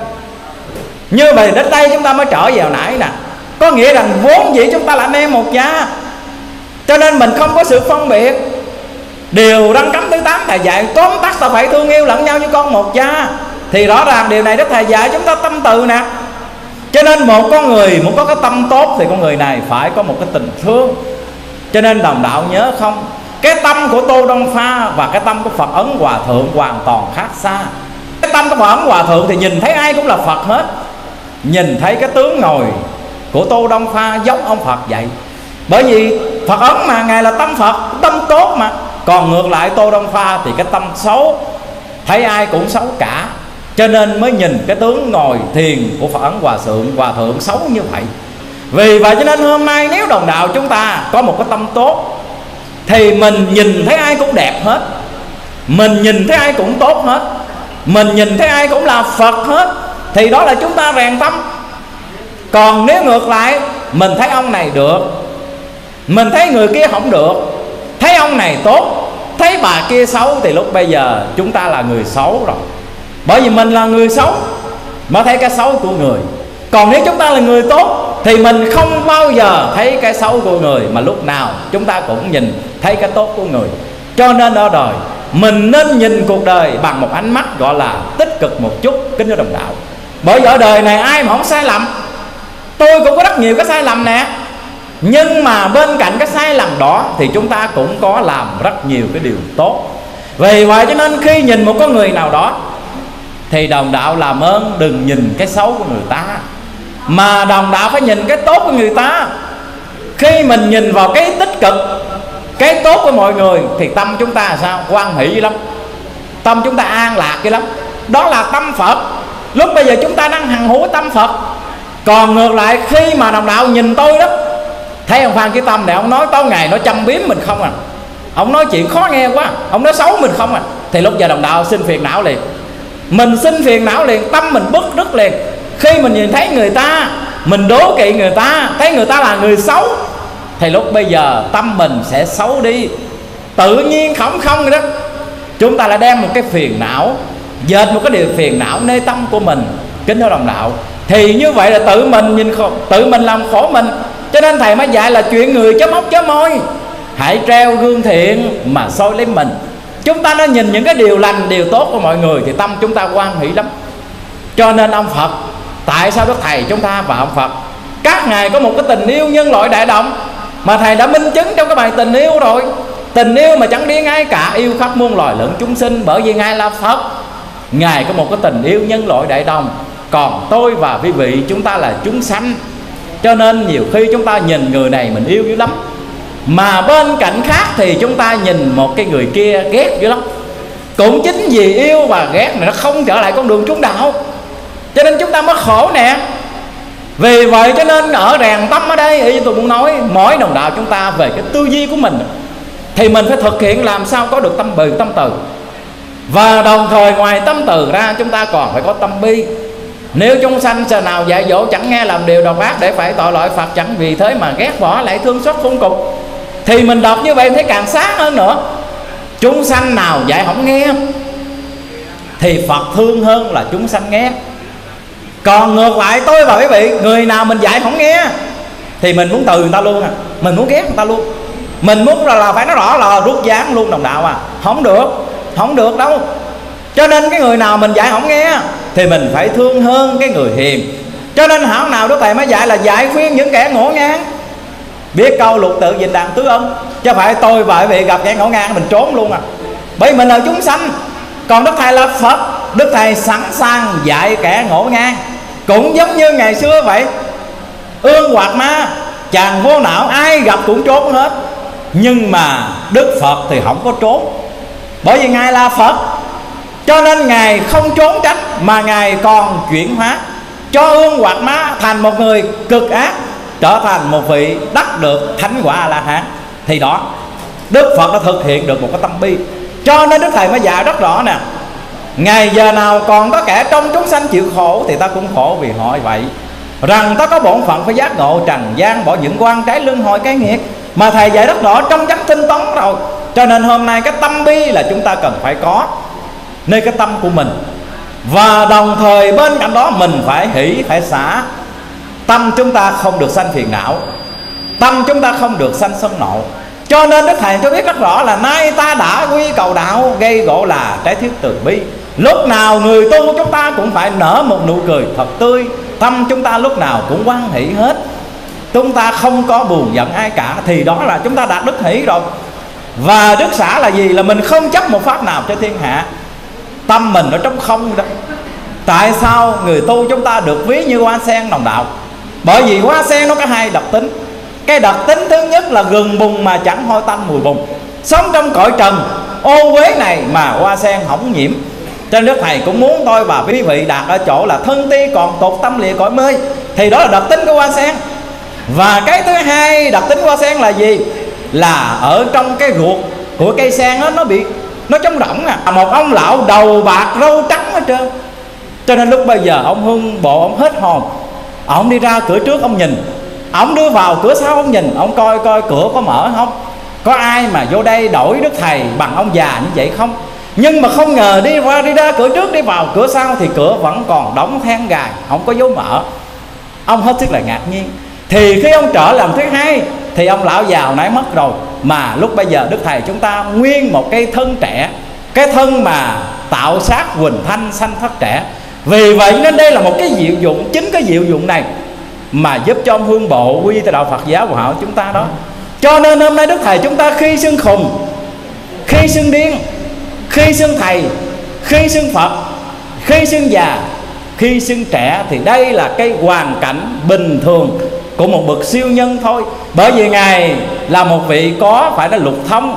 A: Như vậy đến đây chúng ta mới trở vào nãy nè, có nghĩa rằng vốn dĩ chúng ta là anh em một cha, cho nên mình không có sự phân biệt. Điều răn cấm thứ 8 Thầy dạy tóm tắt ta phải thương yêu lẫn nhau như con một cha. Thì rõ ràng điều này Đức Thầy dạy chúng ta tâm từ nè. Cho nên một con người muốn có cái tâm tốt thì con người này phải có một cái tình thương. Cho nên đồng đạo nhớ không, cái tâm của Tô Đông Pha và cái tâm của Phật Ấn Hòa Thượng hoàn toàn khác xa. Cái tâm của Phật Ấn Hòa Thượng thì nhìn thấy ai cũng là Phật hết. Nhìn thấy cái tướng ngồi của Tô Đông Pha giống ông Phật vậy. Bởi vì Phật Ấn mà Ngài là tâm Phật, tâm tốt mà. Còn ngược lại Tô Đông Pha thì cái tâm xấu, thấy ai cũng xấu cả. Cho nên mới nhìn cái tướng ngồi thiền của Phật Ấn Hòa Thượng xấu như vậy. Vì vậy cho nên hôm nay nếu đồng đạo chúng ta có một cái tâm tốt thì mình nhìn thấy ai cũng đẹp hết, mình nhìn thấy ai cũng tốt hết, mình nhìn thấy ai cũng là Phật hết, thì đó là chúng ta rèn tâm. Còn nếu ngược lại, mình thấy ông này được, mình thấy người kia không được, thấy ông này tốt, thấy bà kia xấu, thì lúc bây giờ chúng ta là người xấu rồi. Bởi vì mình là người xấu mà thấy cái xấu của người. Còn nếu chúng ta là người tốt thì mình không bao giờ thấy cái xấu của người, mà lúc nào chúng ta cũng nhìn thấy cái tốt của người. Cho nên ở đời mình nên nhìn cuộc đời bằng một ánh mắt gọi là tích cực một chút, kính thưa đồng đạo. Bởi vì ở đời này ai mà không sai lầm. Tôi cũng có rất nhiều cái sai lầm nè, nhưng mà bên cạnh cái sai lầm đó thì chúng ta cũng có làm rất nhiều cái điều tốt. Vì vậy cho nên khi nhìn một con người nào đó thì đồng đạo làm ơn đừng nhìn cái xấu của người ta, mà đồng đạo phải nhìn cái tốt của người ta. Khi mình nhìn vào cái tích cực, cái tốt của mọi người thì tâm chúng ta là sao? Hoan hỷ lắm, tâm chúng ta an lạc vậy lắm. Đó là tâm Phật. Lúc bây giờ chúng ta đang hằng hữu tâm Phật. Còn ngược lại khi mà đồng đạo nhìn tôi đó, thấy ông Phan Chí Tâm này ông nói tối ngày nó châm biếm mình không à, ông nói chuyện khó nghe quá, ông nói xấu mình không à, thì lúc giờ đồng đạo xin phiền não liền. Mình xin phiền não liền, tâm mình bứt rứt liền. Khi mình nhìn thấy người ta, mình đố kỵ người ta, thấy người ta là người xấu, thì lúc bây giờ tâm mình sẽ xấu đi. Tự nhiên không rồi đó. Chúng ta lại đem một cái phiền não, dệt một cái điều phiền não nơi tâm của mình, kính thưa đồng đạo. Thì như vậy là tự mình nhìn khổ, tự mình làm khổ mình. Cho nên Thầy mới dạy là chuyện người chớ móc chớ môi, hãy treo gương thiện mà soi lấy mình. Chúng ta đã nhìn những cái điều lành, điều tốt của mọi người thì tâm chúng ta hoan hỷ lắm. Cho nên ông Phật, tại sao Đức Thầy chúng ta và ông Phật các ngài có một cái tình yêu nhân loại đại động, mà Thầy đã minh chứng trong cái bài tình yêu rồi. Tình yêu mà chẳng điên ai cả, yêu khắp muôn loài lẫn chúng sinh. Bởi vì Ngài là Phật, Ngài có một cái tình yêu nhân loại đại đồng. Còn tôi và quý vị chúng ta là chúng sanh. Cho nên nhiều khi chúng ta nhìn người này mình yêu dữ lắm, mà bên cạnh khác thì chúng ta nhìn một cái người kia ghét dữ lắm. Cũng chính vì yêu và ghét này nó không trở lại con đường trung đạo, cho nên chúng ta mới khổ nè. Vì vậy cho nên ở rèn tâm ở đây, ý tôi muốn nói mỗi đồng đạo chúng ta về cái tư duy của mình thì mình phải thực hiện làm sao có được tâm bì, tâm từ. Và đồng thời ngoài tâm từ ra chúng ta còn phải có tâm bi. Nếu chúng sanh giờ nào dạy dỗ chẳng nghe làm điều độc ác để phải tội lỗi Phật, chẳng vì thế mà ghét bỏ lại thương xót khôn cục, thì mình đọc như vậy thấy càng sáng hơn nữa. Chúng sanh nào dạy không nghe thì Phật thương hơn là chúng sanh nghe. Còn ngược lại tôi và quý vị, người nào mình dạy không nghe thì mình muốn từ người ta luôn à, mình muốn ghét người ta luôn. Mình muốn là phải nói rõ là rút dáng luôn đồng đạo à. Không được, không được đâu. Cho nên cái người nào mình dạy không nghe thì mình phải thương hơn cái người hiền. Cho nên hảo nào Đức Thầy mới dạy là dạy khuyên những kẻ ngổ ngang. Biết câu lục tự dịch đàn tứ ân, chứ phải tôi và quý vị gặp kẻ ngổ ngang mình trốn luôn à. Bởi mình là chúng sanh. Còn Đức Thầy là Phật, Đức Thầy sẵn sàng dạy kẻ ngổ ngang. Cũng giống như ngày xưa vậy, ương hoặc ma, chàng vô não, ai gặp cũng trốn hết. Nhưng mà Đức Phật thì không có trốn, bởi vì Ngài là Phật. Cho nên Ngài không trốn tránh, mà Ngài còn chuyển hóa, cho ương hoặc ma thành một người cực ác, trở thành một vị đắc được thánh quả A-la-hán. Thì đó, Đức Phật đã thực hiện được một cái tâm bi. Cho nên Đức Thầy mới dạy rất rõ nè, ngày giờ nào còn có kẻ trong chúng sanh chịu khổ thì ta cũng khổ vì họ vậy. Rằng ta có bổn phận phải giác ngộ trần gian, bỏ những quan trái luân hồi cái nghiệt, mà thầy dạy rất rõ trong chánh tinh tấn rồi. Cho nên hôm nay cái tâm bi là chúng ta cần phải có nơi cái tâm của mình. Và đồng thời bên cạnh đó mình phải hỷ, phải xả. Tâm chúng ta không được sanh phiền não, tâm chúng ta không được sanh sân nộ. Cho nên Đức Thầy cho biết rất rõ là nay ta đã quy cầu đạo, gây gỗ là trái thiết từ bi. Lúc nào người tu chúng ta cũng phải nở một nụ cười thật tươi, tâm chúng ta lúc nào cũng hoan hỷ hết, chúng ta không có buồn giận ai cả, thì đó là chúng ta đạt đức hỷ rồi. Và đức xả là gì? Là mình không chấp một pháp nào cho thiên hạ, tâm mình ở trong không đó. Tại sao người tu chúng ta được ví như hoa sen đồng đạo? Bởi vì hoa sen nó có hai đặc tính. Cái đặc tính thứ nhất là gừng bùn mà chẳng hôi tanh mùi bùn. Sống trong cõi trần ô uế này mà hoa sen không nhiễm. Cho nên Đức Thầy cũng muốn tôi và quý vị đạt ở chỗ là thân ti còn tột tâm lìa cõi mê. Thì đó là đặc tính của hoa sen. Và cái thứ hai đặc tính của hoa sen là gì? Là ở trong cái ruột của cây sen đó, nó trống rỗng à. Một ông lão đầu bạc râu trắng hết trơn. Cho nên lúc bây giờ ông hưng bộ, ông hết hồn. Ông đi ra cửa trước ông nhìn, ông đưa vào cửa sau ông nhìn, ông coi cửa có mở không, có ai mà vô đây đổi Đức Thầy bằng ông già như vậy không. Nhưng mà không ngờ đi ra cửa trước đi vào cửa sau thì cửa vẫn còn đóng then gài, không có dấu mở. Ông hết sức là ngạc nhiên. Thì khi ông trở làm thứ hai thì ông lão già nãy mất rồi, mà lúc bây giờ Đức Thầy chúng ta nguyên một cái thân trẻ, cái thân mà tạo sát huỳnh thanh sanh thất trẻ. Vì vậy nên đây là một cái diệu dụng, chính cái diệu dụng này mà giúp cho ông hương bộ quy tới đạo Phật giáo của họ chúng ta đó. Cho nên hôm nay Đức Thầy chúng ta khi xưng khùng, khi xưng điên, khi xưng thầy, khi xưng Phật, khi xưng già, khi xưng trẻ, thì đây là cái hoàn cảnh bình thường của một bậc siêu nhân thôi. Bởi vì Ngài là một vị có phải là lục thông,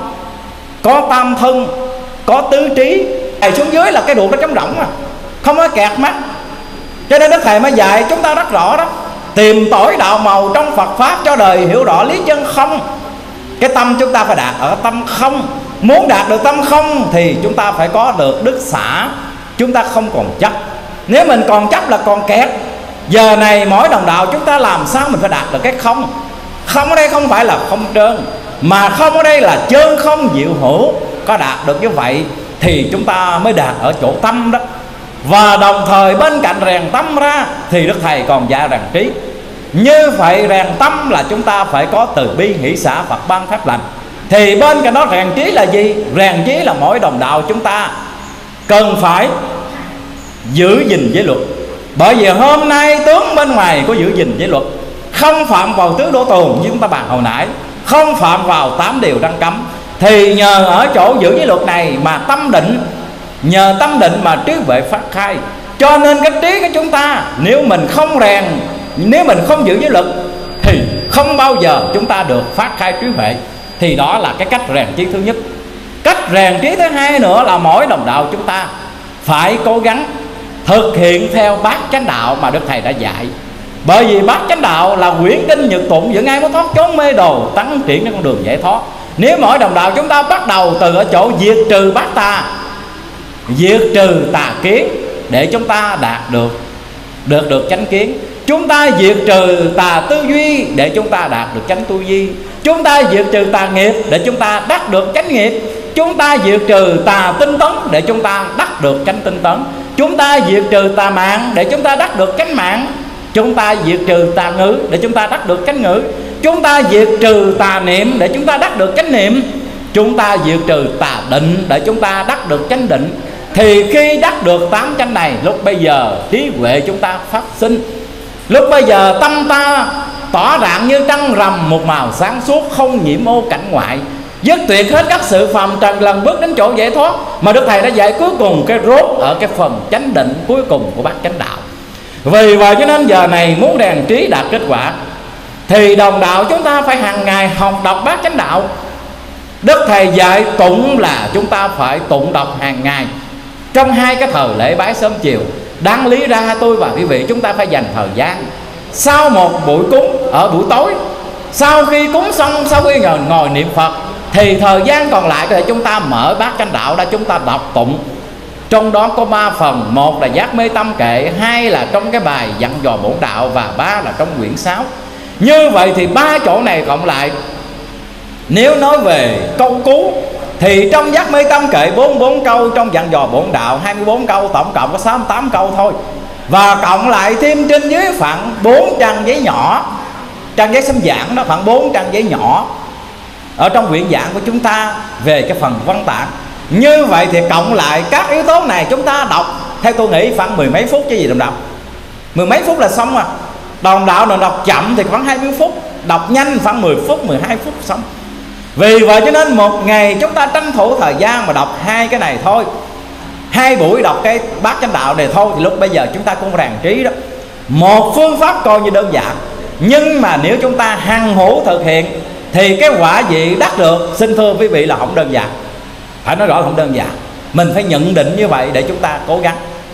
A: có tam thân, có tứ trí. Thầy xuống dưới là cái ruột nó trống rỗng à, không có kẹt mắt. Cho nên Đức Thầy mới dạy chúng ta rất rõ đó: tìm tỏi đạo màu trong Phật Pháp cho đời hiểu rõ lý chân không. Cái tâm chúng ta phải đạt ở tâm không. Muốn đạt được tâm không thì chúng ta phải có được đức xả. Chúng ta không còn chấp. Nếu mình còn chấp là còn kẹt. Giờ này mỗi đồng đạo chúng ta làm sao mình phải đạt được cái không. Không ở đây không phải là không trơn, mà không ở đây là trơn không diệu hữu. Có đạt được như vậy thì chúng ta mới đạt ở chỗ tâm đó. Và đồng thời bên cạnh rèn tâm ra thì Đức Thầy còn dạy rèn trí. Như vậy rèn tâm là chúng ta phải có từ bi hỷ xả Phật ban pháp lành. Thì bên cạnh đó rèn trí là gì? Rèn trí là mỗi đồng đạo chúng ta cần phải giữ gìn giới luật. Bởi vì hôm nay tướng bên ngoài có giữ gìn giới luật, không phạm vào tứ đổ tồn như chúng ta bàn hồi nãy, không phạm vào 8 điều răn cấm. Thì nhờ ở chỗ giữ giới luật này mà tâm định, nhờ tâm định mà trí huệ phát khai. Cho nên cái trí của chúng ta nếu mình không rèn, nếu mình không giữ giới luật thì không bao giờ chúng ta được phát khai trí huệ. Thì đó là cái cách rèn trí thứ nhất. Cách rèn trí thứ hai nữa là mỗi đồng đạo chúng ta phải cố gắng thực hiện theo bát chánh đạo mà Đức Thầy đã dạy. Bởi vì bát chánh đạo là quyển kinh nhật tụng dẫn ai muốn thoát chốn mê đồ, tăng triển đến con đường giải thoát. Nếu mỗi đồng đạo chúng ta bắt đầu từ ở chỗ diệt trừ bát tà, diệt trừ tà kiến để chúng ta đạt được chánh kiến. Chúng ta diệt trừ tà tư duy để chúng ta đạt được chánh tư duy. Chúng ta diệt trừ tà nghiệp để chúng ta đắc được chánh nghiệp. Chúng ta diệt trừ tà tinh tấn để chúng ta đắc được chánh tinh tấn. Chúng ta diệt trừ tà mạng để chúng ta đắc được chánh mạng. Chúng ta diệt trừ tà ngữ để chúng ta đắc được chánh ngữ. Chúng ta diệt trừ tà niệm để chúng ta đắc được chánh niệm. Chúng ta diệt trừ tà định để chúng ta đắc được chánh định. Thì khi đắc được 8 chánh này, lúc bây giờ trí huệ chúng ta phát sinh. Lúc bây giờ tâm ta tỏ rạng như trăng rằm, một màu sáng suốt không nhiễm ô cảnh ngoại, dứt tuyệt hết các sự phàm trần, lần bước đến chỗ giải thoát mà Đức Thầy đã dạy cuối cùng, cái rốt ở cái phần chánh định cuối cùng của bát chánh đạo. Vì vậy cho nên giờ này muốn rèn trí đạt kết quả thì đồng đạo chúng ta phải hàng ngày học đọc bát chánh đạo. Đức Thầy dạy tụng là chúng ta phải tụng đọc hàng ngày trong 2 cái thời lễ bái sớm chiều. Đáng lý ra tôi và quý vị chúng ta phải dành thời gian sau một buổi cúng ở buổi tối, sau khi cúng xong, sau khi ngồi niệm Phật, thì thời gian còn lại thì chúng ta mở bát chánh đạo ra, chúng ta đọc tụng Trong đó có 3 phần: một là Giác Mê Tâm Kệ, 2 là trong cái bài Dặn Dò Bổn Đạo, và 3 là trong quyển 6. Như vậy thì 3 chỗ này cộng lại, nếu nói về câu cú thì trong Giác Mê Tâm Kệ 44 câu, trong Dặn Dò Bổn Đạo 24 câu, tổng cộng có 68 câu thôi. Và cộng lại thêm trên dưới khoảng 4 trang giấy nhỏ, trang giấy sấm giảng đó, khoảng 4 trang giấy nhỏ ở trong quyển giảng của chúng ta về cái phần văn tạng. Như vậy thì cộng lại các yếu tố này chúng ta đọc, theo tôi nghĩ khoảng 10 mấy phút chứ gì đồng đạo. 10 mấy phút là xong à. Đồng đạo nào đọc chậm thì khoảng 20 phút, đọc nhanh khoảng 10 phút, 12 phút xong. Vì vậy cho nên một ngày chúng ta tranh thủ thời gian mà đọc 2 cái này thôi, 2 buổi đọc cái Bát Chánh Đạo này thôi, thì lúc bây giờ chúng ta cũng ràng trí đó. Một phương pháp coi như đơn giản, nhưng mà nếu chúng ta hằng hữu thực hiện thì cái quả vị đắc được, xin thưa quý vị, là không đơn giản. Phải nói rõ là không đơn giản. Mình phải nhận định như vậy để chúng ta cố gắng.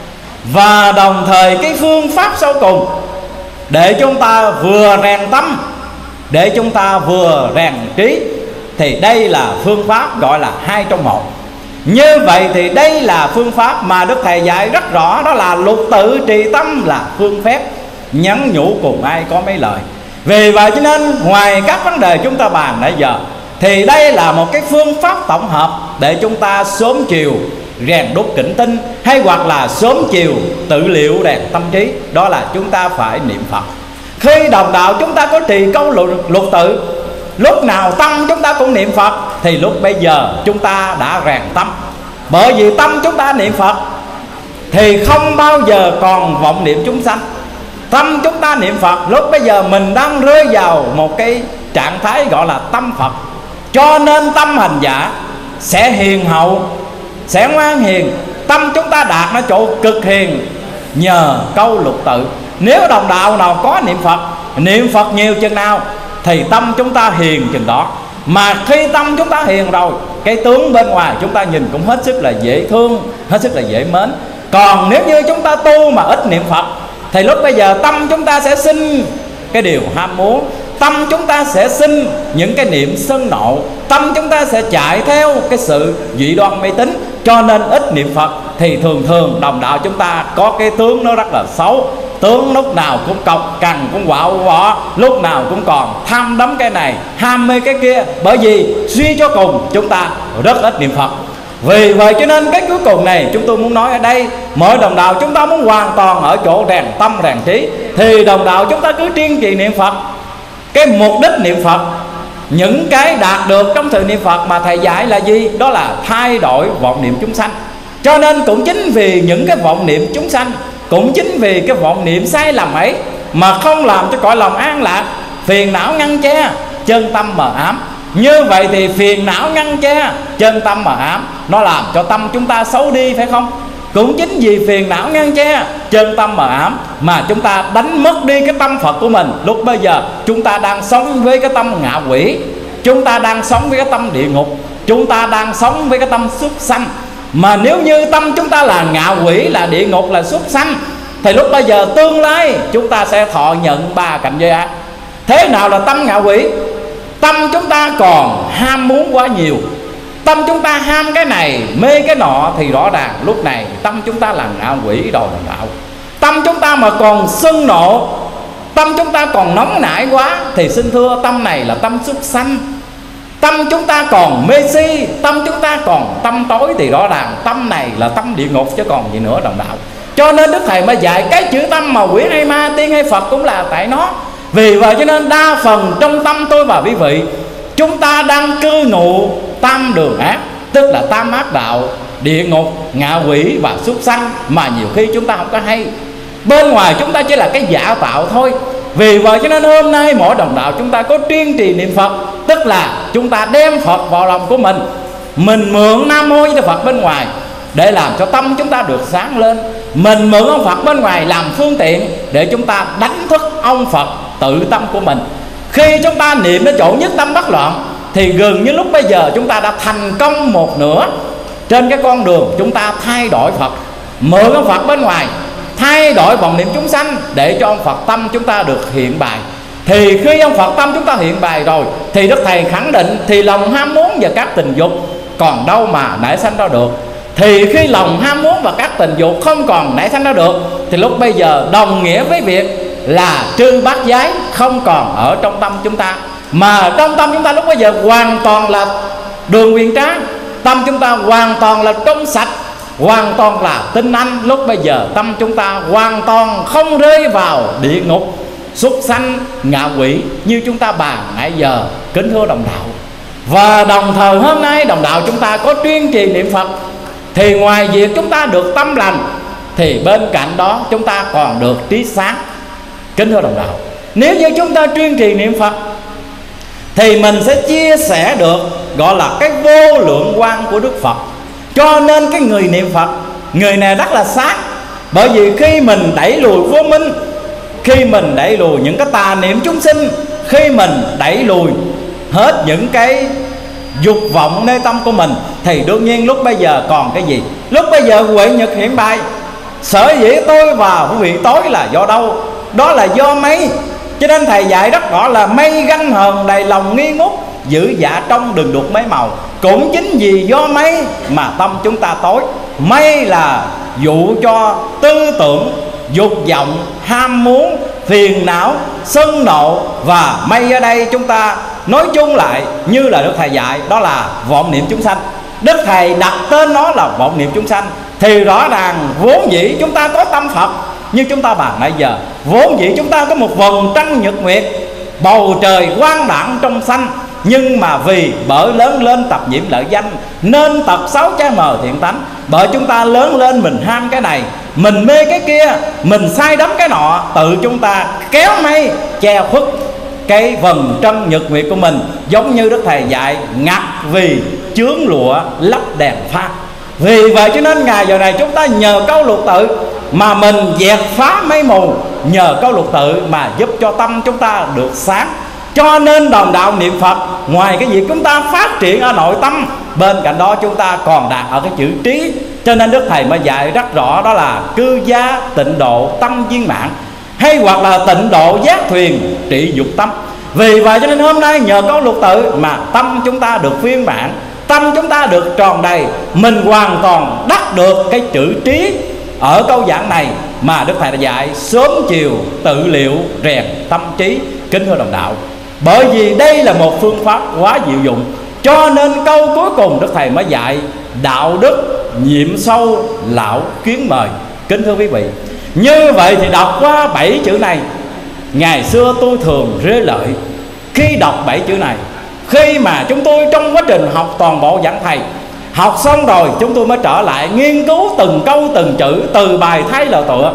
A: Và đồng thời cái phương pháp sau cùng để chúng ta vừa rèn tâm, để chúng ta vừa rèn trí, thì đây là phương pháp gọi là 2 trong 1. Như vậy thì đây là phương pháp mà Đức Thầy dạy rất rõ, đó là lục tự trì tâm là phương phép, nhắn nhủ cùng ai có mấy lời. Vì vậy cho nên ngoài các vấn đề chúng ta bàn nãy giờ, thì đây là một cái phương pháp tổng hợp để chúng ta sớm chiều rèn đúc kính tinh, hay hoặc là sớm chiều tự liệu rèn tâm trí. Đó là chúng ta phải niệm Phật. Khi đồng đạo chúng ta có trì câu lục tự, lúc nào tâm chúng ta cũng niệm Phật, thì lúc bây giờ chúng ta đã rèn tâm. Bởi vì tâm chúng ta niệm Phật thì không bao giờ còn vọng niệm chúng sanh. Tâm chúng ta niệm Phật, lúc bây giờ mình đang rơi vào một cái trạng thái gọi là tâm Phật. Cho nên tâm hành giả sẽ hiền hậu, sẽ ngoan hiền. Tâm chúng ta đạt đến chỗ cực hiền nhờ câu lục tự. Nếu đồng đạo nào có niệm Phật nhiều chừng nào thì tâm chúng ta hiền chừng đó. Mà khi tâm chúng ta hiền rồi, cái tướng bên ngoài chúng ta nhìn cũng hết sức là dễ thương, hết sức là dễ mến. Còn nếu như chúng ta tu mà ít niệm Phật thì lúc bây giờ tâm chúng ta sẽ sinh cái điều ham muốn, tâm chúng ta sẽ sinh những cái niệm sân nộ, tâm chúng ta sẽ chạy theo cái sự dị đoan mê tín. Cho nên ít niệm Phật thì thường thường đồng đạo chúng ta có cái tướng nó rất là xấu. Tướng lúc nào cũng cọc cằn, cũng quạo quọ, lúc nào cũng còn tham đắm cái này, ham mê cái kia. Bởi vì suy cho cùng chúng ta rất ít niệm Phật. Vì vậy cho nên cái cuối cùng này chúng tôi muốn nói ở đây, mỗi đồng đạo chúng ta muốn hoàn toàn ở chỗ rèn tâm rèn trí, thì đồng đạo chúng ta cứ kiên trì niệm Phật. Cái mục đích niệm Phật, những cái đạt được trong sự niệm Phật mà Thầy dạy là gì? Đó là thay đổi vọng niệm chúng sanh. Cho nên cũng chính vì những cái vọng niệm chúng sanh, cũng chính vì cái vọng niệm sai lầm ấy mà không làm cho cõi lòng an lạc, phiền não ngăn che, chân tâm mờ ám. Như vậy thì phiền não ngăn che, chân tâm mờ ám, nó làm cho tâm chúng ta xấu đi, phải không? Cũng chính vì phiền não ngăn che, chân tâm mờ ám mà chúng ta đánh mất đi cái tâm Phật của mình. Lúc bây giờ chúng ta đang sống với cái tâm ngạ quỷ, chúng ta đang sống với cái tâm địa ngục, chúng ta đang sống với cái tâm súc sanh. Mà nếu như tâm chúng ta là ngạ quỷ, là địa ngục, là súc sanh, thì lúc bây giờ tương lai chúng ta sẽ thọ nhận 3 cảnh giới ác. Thế nào là tâm ngạ quỷ? Tâm chúng ta còn ham muốn quá nhiều, tâm chúng ta ham cái này mê cái nọ, thì rõ ràng lúc này tâm chúng ta là ngạ quỷ rồi đồng đạo. Tâm chúng ta mà còn sân nộ, tâm chúng ta còn nóng nảy quá, thì xin thưa tâm này là tâm súc sanh. Tâm chúng ta còn mê si, tâm chúng ta còn tâm tối, thì rõ ràng tâm này là tâm địa ngục chứ còn gì nữa đồng đạo. Cho nên Đức Thầy mới dạy cái chữ tâm mà quỷ hay ma, tiên hay Phật cũng là tại nó. Vì vậy cho nên đa phần trong tâm tôi và quý vị, chúng ta đang cư ngụ tam đường ác, tức là tam ác đạo, địa ngục, ngạ quỷ và súc sanh, mà nhiều khi chúng ta không có hay. Bên ngoài chúng ta chỉ là cái giả tạo thôi. Vì vậy cho nên hôm nay mỗi đồng đạo chúng ta có kiên trì niệm Phật, tức là chúng ta đem Phật vào lòng của mình mượn Nam Mô Di Đà Phật bên ngoài để làm cho tâm chúng ta được sáng lên. Mình mượn ông Phật bên ngoài làm phương tiện để chúng ta đánh thức ông Phật tự tâm của mình. Khi chúng ta niệm đến chỗ nhất tâm bất loạn thì gần như lúc bây giờ chúng ta đã thành công một nửa trên cái con đường chúng ta thay đổi Phật, mượn ông Phật bên ngoài, thay đổi vọng niệm chúng sanh để cho ông Phật tâm chúng ta được hiện bài. Thì khi ông Phật tâm chúng ta hiện bài rồi thì Đức Thầy khẳng định thì lòng ham muốn và các tình dục còn đâu mà nảy sanh ra được. thì khi lòng ham muốn và các tình dục không còn nảy sinh ra được, thì lúc bây giờ đồng nghĩa với việc là trư bát giới không còn ở trong tâm chúng ta, mà trong tâm chúng ta lúc bây giờ hoàn toàn là đường huyền tráng. Tâm chúng ta hoàn toàn là trong sạch, hoàn toàn là tinh anh. Lúc bây giờ tâm chúng ta hoàn toàn không rơi vào địa ngục, súc sanh, ngạ quỷ như chúng ta bàn nãy giờ, kính thưa đồng đạo. Và đồng thời hôm nay đồng đạo chúng ta có chuyên trì niệm Phật, thì ngoài việc chúng ta được tâm lành, thì bên cạnh đó chúng ta còn được trí sáng. Kính thưa đồng đạo, nếu như chúng ta chuyên trì niệm Phật thì mình sẽ chia sẻ được gọi là cái vô lượng quang của Đức Phật. Cho nên cái người niệm Phật, người này rất là sáng. Bởi vì khi mình đẩy lùi vô minh, khi mình đẩy lùi những cái tà niệm chúng sinh, khi mình đẩy lùi hết những cái dục vọng nơi tâm của mình, thì đương nhiên lúc bây giờ còn cái gì? Lúc bây giờ huệ nhật hiện bài. Sở dĩ tôi vào quý vị tối là do đâu? Đó là do mây. Cho nên thầy dạy rất rõ là mây ganh hờn đầy lòng nghi ngút, giữ dạ trong đừng đục mấy màu. Cũng chính vì do mây mà tâm chúng ta tối. Mây là dụ cho tư tưởng, dục vọng, ham muốn, phiền não, sân nộ. Và mây ở đây chúng ta nói chung lại như là Đức Thầy dạy, đó là vọng niệm chúng sanh. Đức Thầy đặt tên nó là vọng niệm chúng sanh, thì rõ ràng vốn dĩ chúng ta có tâm Phật. Như chúng ta bàn nãy giờ, vốn dĩ chúng ta có một vầng trăng nhật nguyệt, bầu trời quang đãng trong xanh. Nhưng mà vì bởi lớn lên tập nhiễm lợi danh, nên tật xấu trái mờ thiện tánh. Bởi chúng ta lớn lên mình ham cái này, mình mê cái kia, mình sai đắm cái nọ, tự chúng ta kéo mây che khuất cái vầng trăng nhật nguyệt của mình. Giống như Đức Thầy dạy, ngặt vì chướng lụa lắp đèn pha. Vì vậy cho nên ngày giờ này chúng ta nhờ câu lục tự mà mình dẹp phá mây mù, nhờ câu lục tự mà giúp cho tâm chúng ta được sáng. Cho nên đồng đạo niệm Phật, ngoài cái việc chúng ta phát triển ở nội tâm, bên cạnh đó chúng ta còn đạt ở cái chữ trí. Cho nên Đức Thầy mới dạy rất rõ, đó là cư gia tịnh độ tâm viên mãn, hay hoặc là tịnh độ giác thuyền trị dục tâm. Vì vậy cho nên hôm nay nhờ câu lục tự mà tâm chúng ta được viên mãn, tâm chúng ta được tròn đầy. Mình hoàn toàn đắc được cái chữ trí ở câu giảng này mà Đức Thầy đã dạy sớm chiều tự liệu rèn tâm trí. Kính thưa đồng đạo, bởi vì đây là một phương pháp quá diệu dụng, cho nên câu cuối cùng Đức Thầy mới dạy đạo đức nhiệm sâu lão kiến mời. Kính thưa quý vị, như vậy thì đọc qua 7 chữ này, ngày xưa tôi thường rơi lợi khi đọc 7 chữ này. Khi mà chúng tôi trong quá trình học toàn bộ giảng thầy, học xong rồi chúng tôi mới trở lại nghiên cứu từng câu từng chữ, từ bài thay lời tựa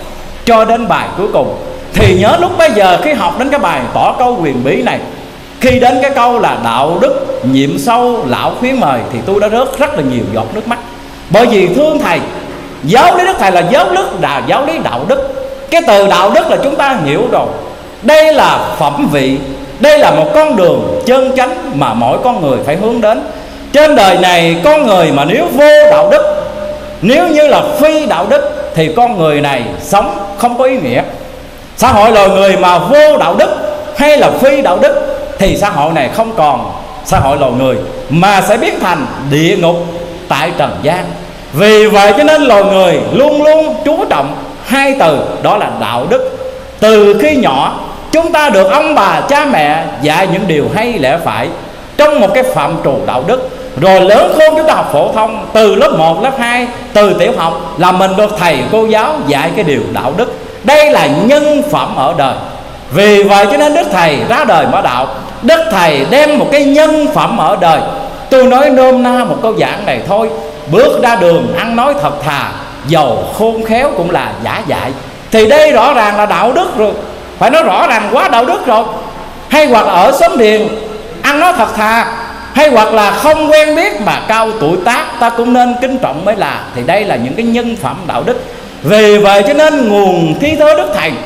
A: cho đến bài cuối cùng. Thì nhớ lúc bây giờ khi học đến cái bài tỏ câu huyền bí này, khi đến cái câu là đạo đức nhiệm sâu lão khuyến mời, thì tôi đã rớt rất là nhiều giọt nước mắt. Bởi vì thương thầy, giáo lý Đức Thầy là giáo lý đạo đức. Cái từ đạo đức là chúng ta hiểu rồi, đây là phẩm vị, đây là một con đường chân chánh mà mỗi con người phải hướng đến. Trên đời này con người mà nếu vô đạo đức, nếu như là phi đạo đức, thì con người này sống không có ý nghĩa. Xã hội loài người mà vô đạo đức hay là phi đạo đức, thì xã hội này không còn xã hội loài người, mà sẽ biến thành địa ngục tại trần gian. Vì vậy cho nên loài người luôn luôn chú trọng hai từ, đó là đạo đức. Từ khi nhỏ chúng ta được ông bà cha mẹ dạy những điều hay lẽ phải trong một cái phạm trù đạo đức. Rồi lớn khôn chúng ta học phổ thông, từ lớp 1, lớp 2, từ tiểu học là mình được thầy cô giáo dạy cái điều đạo đức. Đây là nhân phẩm ở đời. Vì vậy cho nên Đức Thầy ra đời mở đạo, Đức Thầy đem một cái nhân phẩm ở đời. Tôi nói nôm na một câu giảng này thôi, bước ra đường ăn nói thật thà, dầu khôn khéo cũng là giả dại. Thì đây rõ ràng là đạo đức rồi, phải nói rõ ràng quá đạo đức rồi. Hay hoặc ở xóm Điền ăn nói thật thà, hay hoặc là không quen biết mà cao tuổi tác ta cũng nên kính trọng mới là. Thì đây là những cái nhân phẩm đạo đức. Vì vậy cho nên nguồn thi thơ Đức Thầy,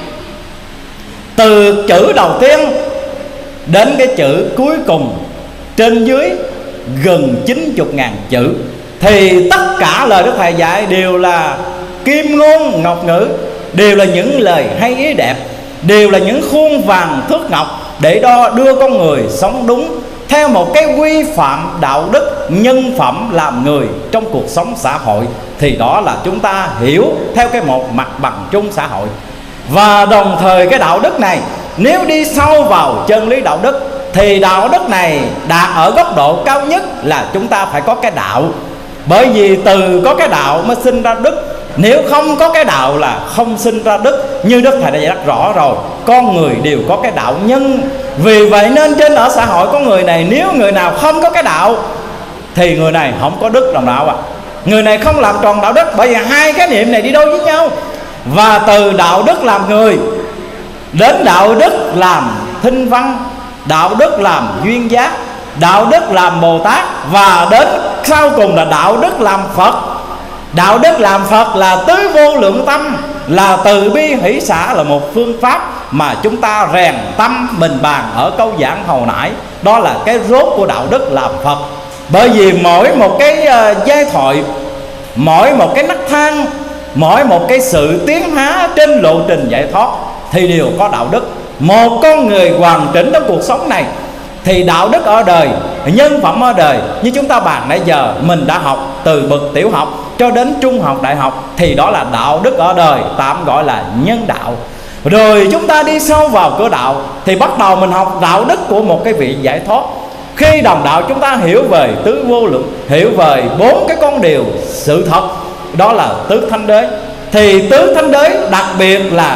A: từ chữ đầu tiên đến cái chữ cuối cùng, trên dưới gần 90.000 chữ, thì tất cả lời Đức Thầy dạy đều là kim ngôn ngọc ngữ, đều là những lời hay ý đẹp, đều là những khuôn vàng thước ngọc để đưa con người sống đúng, theo một cái quy phạm đạo đức nhân phẩm làm người trong cuộc sống xã hội, thì đó là chúng ta hiểu theo cái một mặt bằng chung xã hội. Và đồng thời cái đạo đức này nếu đi sâu vào chân lý đạo đức thì đạo đức này đạt ở góc độ cao nhất là chúng ta phải có cái đạo. Bởi vì từ có cái đạo mới sinh ra đức, nếu không có cái đạo là không sinh ra đức. Như Đức Thầy đã giải đáp rõ rồi, con người đều có cái đạo nhân. Vì vậy nên trên ở xã hội có người này, nếu người nào không có cái đạo thì người này không có đức đồng đạo ạ. Người này không làm tròn đạo đức, bởi vì hai cái niệm này đi đôi với nhau. Và từ đạo đức làm người đến đạo đức làm thinh văn, đạo đức làm duyên giác, đạo đức làm Bồ Tát, và đến sau cùng là đạo đức làm Phật. Đạo đức làm Phật là tứ vô lượng tâm, là từ bi hỷ xả, là một phương pháp mà chúng ta rèn tâm mình bàn ở câu giảng hồi nãy. Đó là cái rốt của đạo đức làm Phật. Bởi vì mỗi một cái giai thoại, mỗi một cái nấc thang, mỗi một cái sự tiến hóa trên lộ trình giải thoát thì đều có đạo đức. Một con người hoàn chỉnh trong cuộc sống này thì đạo đức ở đời, nhân phẩm ở đời. Như chúng ta bàn nãy giờ, mình đã học từ bậc tiểu học cho đến trung học, đại học, thì đó là đạo đức ở đời, tạm gọi là nhân đạo. Rồi chúng ta đi sâu vào cửa đạo thì bắt đầu mình học đạo đức của một cái vị giải thoát. Khi đồng đạo chúng ta hiểu về tứ vô lượng, hiểu về 4 cái con điều sự thật, đó là tứ thánh đế. Thì tứ thánh đế đặc biệt là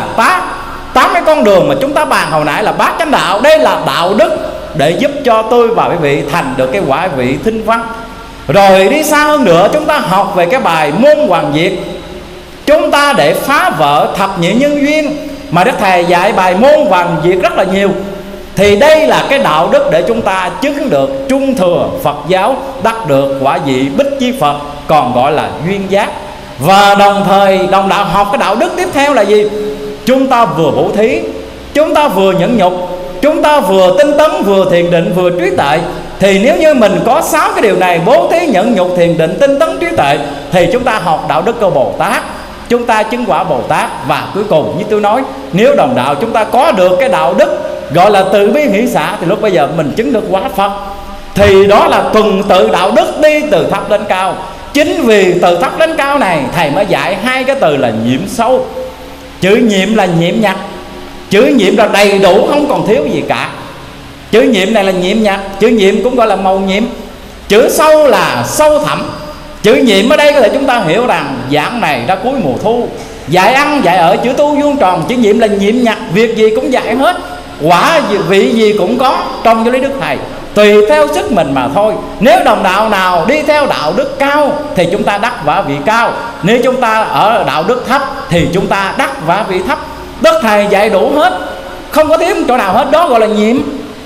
A: 8 cái con đường mà chúng ta bàn hồi nãy là bát chánh đạo. Đây là đạo đức để giúp cho tôi và quý vị thành được cái quả vị thinh văn. Rồi đi xa hơn nữa, chúng ta học về cái bài môn hoàng diệt. Chúng ta để phá vỡ thập nhị nhân duyên mà Đức Thầy dạy bài môn hoàng diệt rất là nhiều. Thì đây là cái đạo đức để chúng ta chứng được trung thừa Phật giáo, đắc được quả vị Bích Chi Phật, còn gọi là duyên giác. Và đồng thời đồng đạo học cái đạo đức tiếp theo là gì? Chúng ta vừa bố thí, chúng ta vừa nhẫn nhục, chúng ta vừa tinh tấn, vừa thiền định, vừa trí tuệ. Thì nếu như mình có 6 cái điều này, bố thí, nhẫn nhục, thiền định, tinh tấn, trí tuệ, thì chúng ta học đạo đức của Bồ Tát, chúng ta chứng quả Bồ Tát. Và cuối cùng như tôi nói, nếu đồng đạo chúng ta có được cái đạo đức gọi là từ bi hỷ xả, thì lúc bây giờ mình chứng được quả Phật. Thì đó là tuần tự đạo đức đi từ thấp lên cao. Chính vì từ thấp đến cao này Thầy mới dạy 2 cái từ là nhiệm sâu. Chữ nhiệm là nhiệm nhặt, chữ nhiệm là đầy đủ, không còn thiếu gì cả. Chữ nhiệm này là nhiệm nhặt, chữ nhiệm cũng gọi là màu nhiệm. Chữ sâu là sâu thẳm. Chữ nhiệm ở đây có thể chúng ta hiểu rằng giảng này ra cuối mùa thu, dạy ăn dạy ở, chữ tu vuông tròn. Chữ nhiệm là nhiệm nhặt, việc gì cũng dạy hết, quả vị gì cũng có trong cái lý Đức Thầy, tùy theo sức mình mà thôi. Nếu đồng đạo nào đi theo đạo đức cao thì chúng ta đắc quả vị cao. Nếu chúng ta ở đạo đức thấp thì chúng ta đắc quả vị thấp. Đức Thầy dạy đủ hết, không có thiếu chỗ nào hết, đó gọi là nhiệm.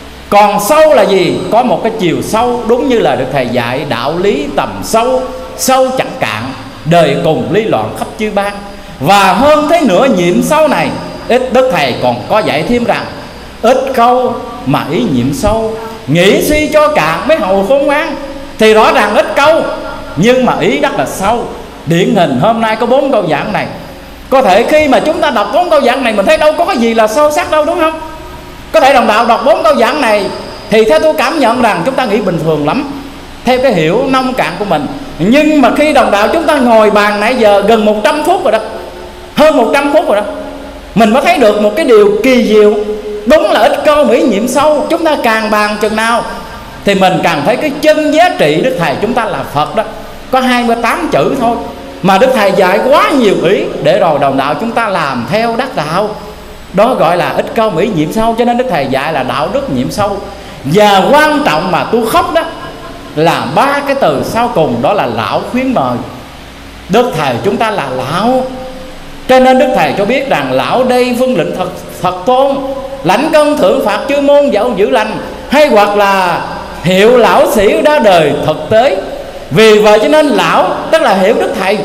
A: Còn sâu là gì? Có một cái chiều sâu, đúng như là Đức Thầy dạy đạo lý tầm sâu, sâu chẳng cạn, đời cùng lý loạn khắp chư bang. Và hơn thế nữa, nhiệm sâu này ít Đức Thầy còn có dạy thêm rằng ít câu mà ý nhiệm sâu, nghĩ suy cho cạn mới hầu khôn ngoan. Thì rõ ràng ít câu nhưng mà ý rất là sâu. Điển hình hôm nay có 4 câu giảng này, có thể khi mà chúng ta đọc 4 câu giảng này mình thấy đâu có cái gì là sâu sắc đâu, đúng không? Có thể đồng đạo đọc 4 câu giảng này thì theo tôi cảm nhận rằng chúng ta nghĩ bình thường lắm, theo cái hiểu nông cạn của mình. Nhưng mà khi đồng đạo chúng ta ngồi bàn nãy giờ gần 100 phút rồi đó, hơn 100 phút rồi đó, mình mới thấy được một cái điều kỳ diệu. Đúng là ít câu mỹ nhiệm sâu. Chúng ta càng bàn chừng nào thì mình càng thấy cái chân giá trị Đức Thầy chúng ta là Phật đó. Có 28 chữ thôi mà Đức Thầy dạy quá nhiều ý để rồi đồng đạo chúng ta làm theo đắc đạo. Đó gọi là ít câu mỹ nhiệm sâu. Cho nên Đức Thầy dạy là đạo đức nhiệm sâu. Và quan trọng mà tôi khóc đó là 3 cái từ sau cùng, đó là lão khuyến mời. Đức Thầy chúng ta là lão, cho nên Đức Thầy cho biết rằng lão đây vâng lệnh Phật tôn, lãnh công thượng phạt chư môn dẫu giữ lành, hay hoặc là hiệu lão sĩ ra đời thực tế. Vì vậy cho nên lão tức là hiểu Đức Thầy.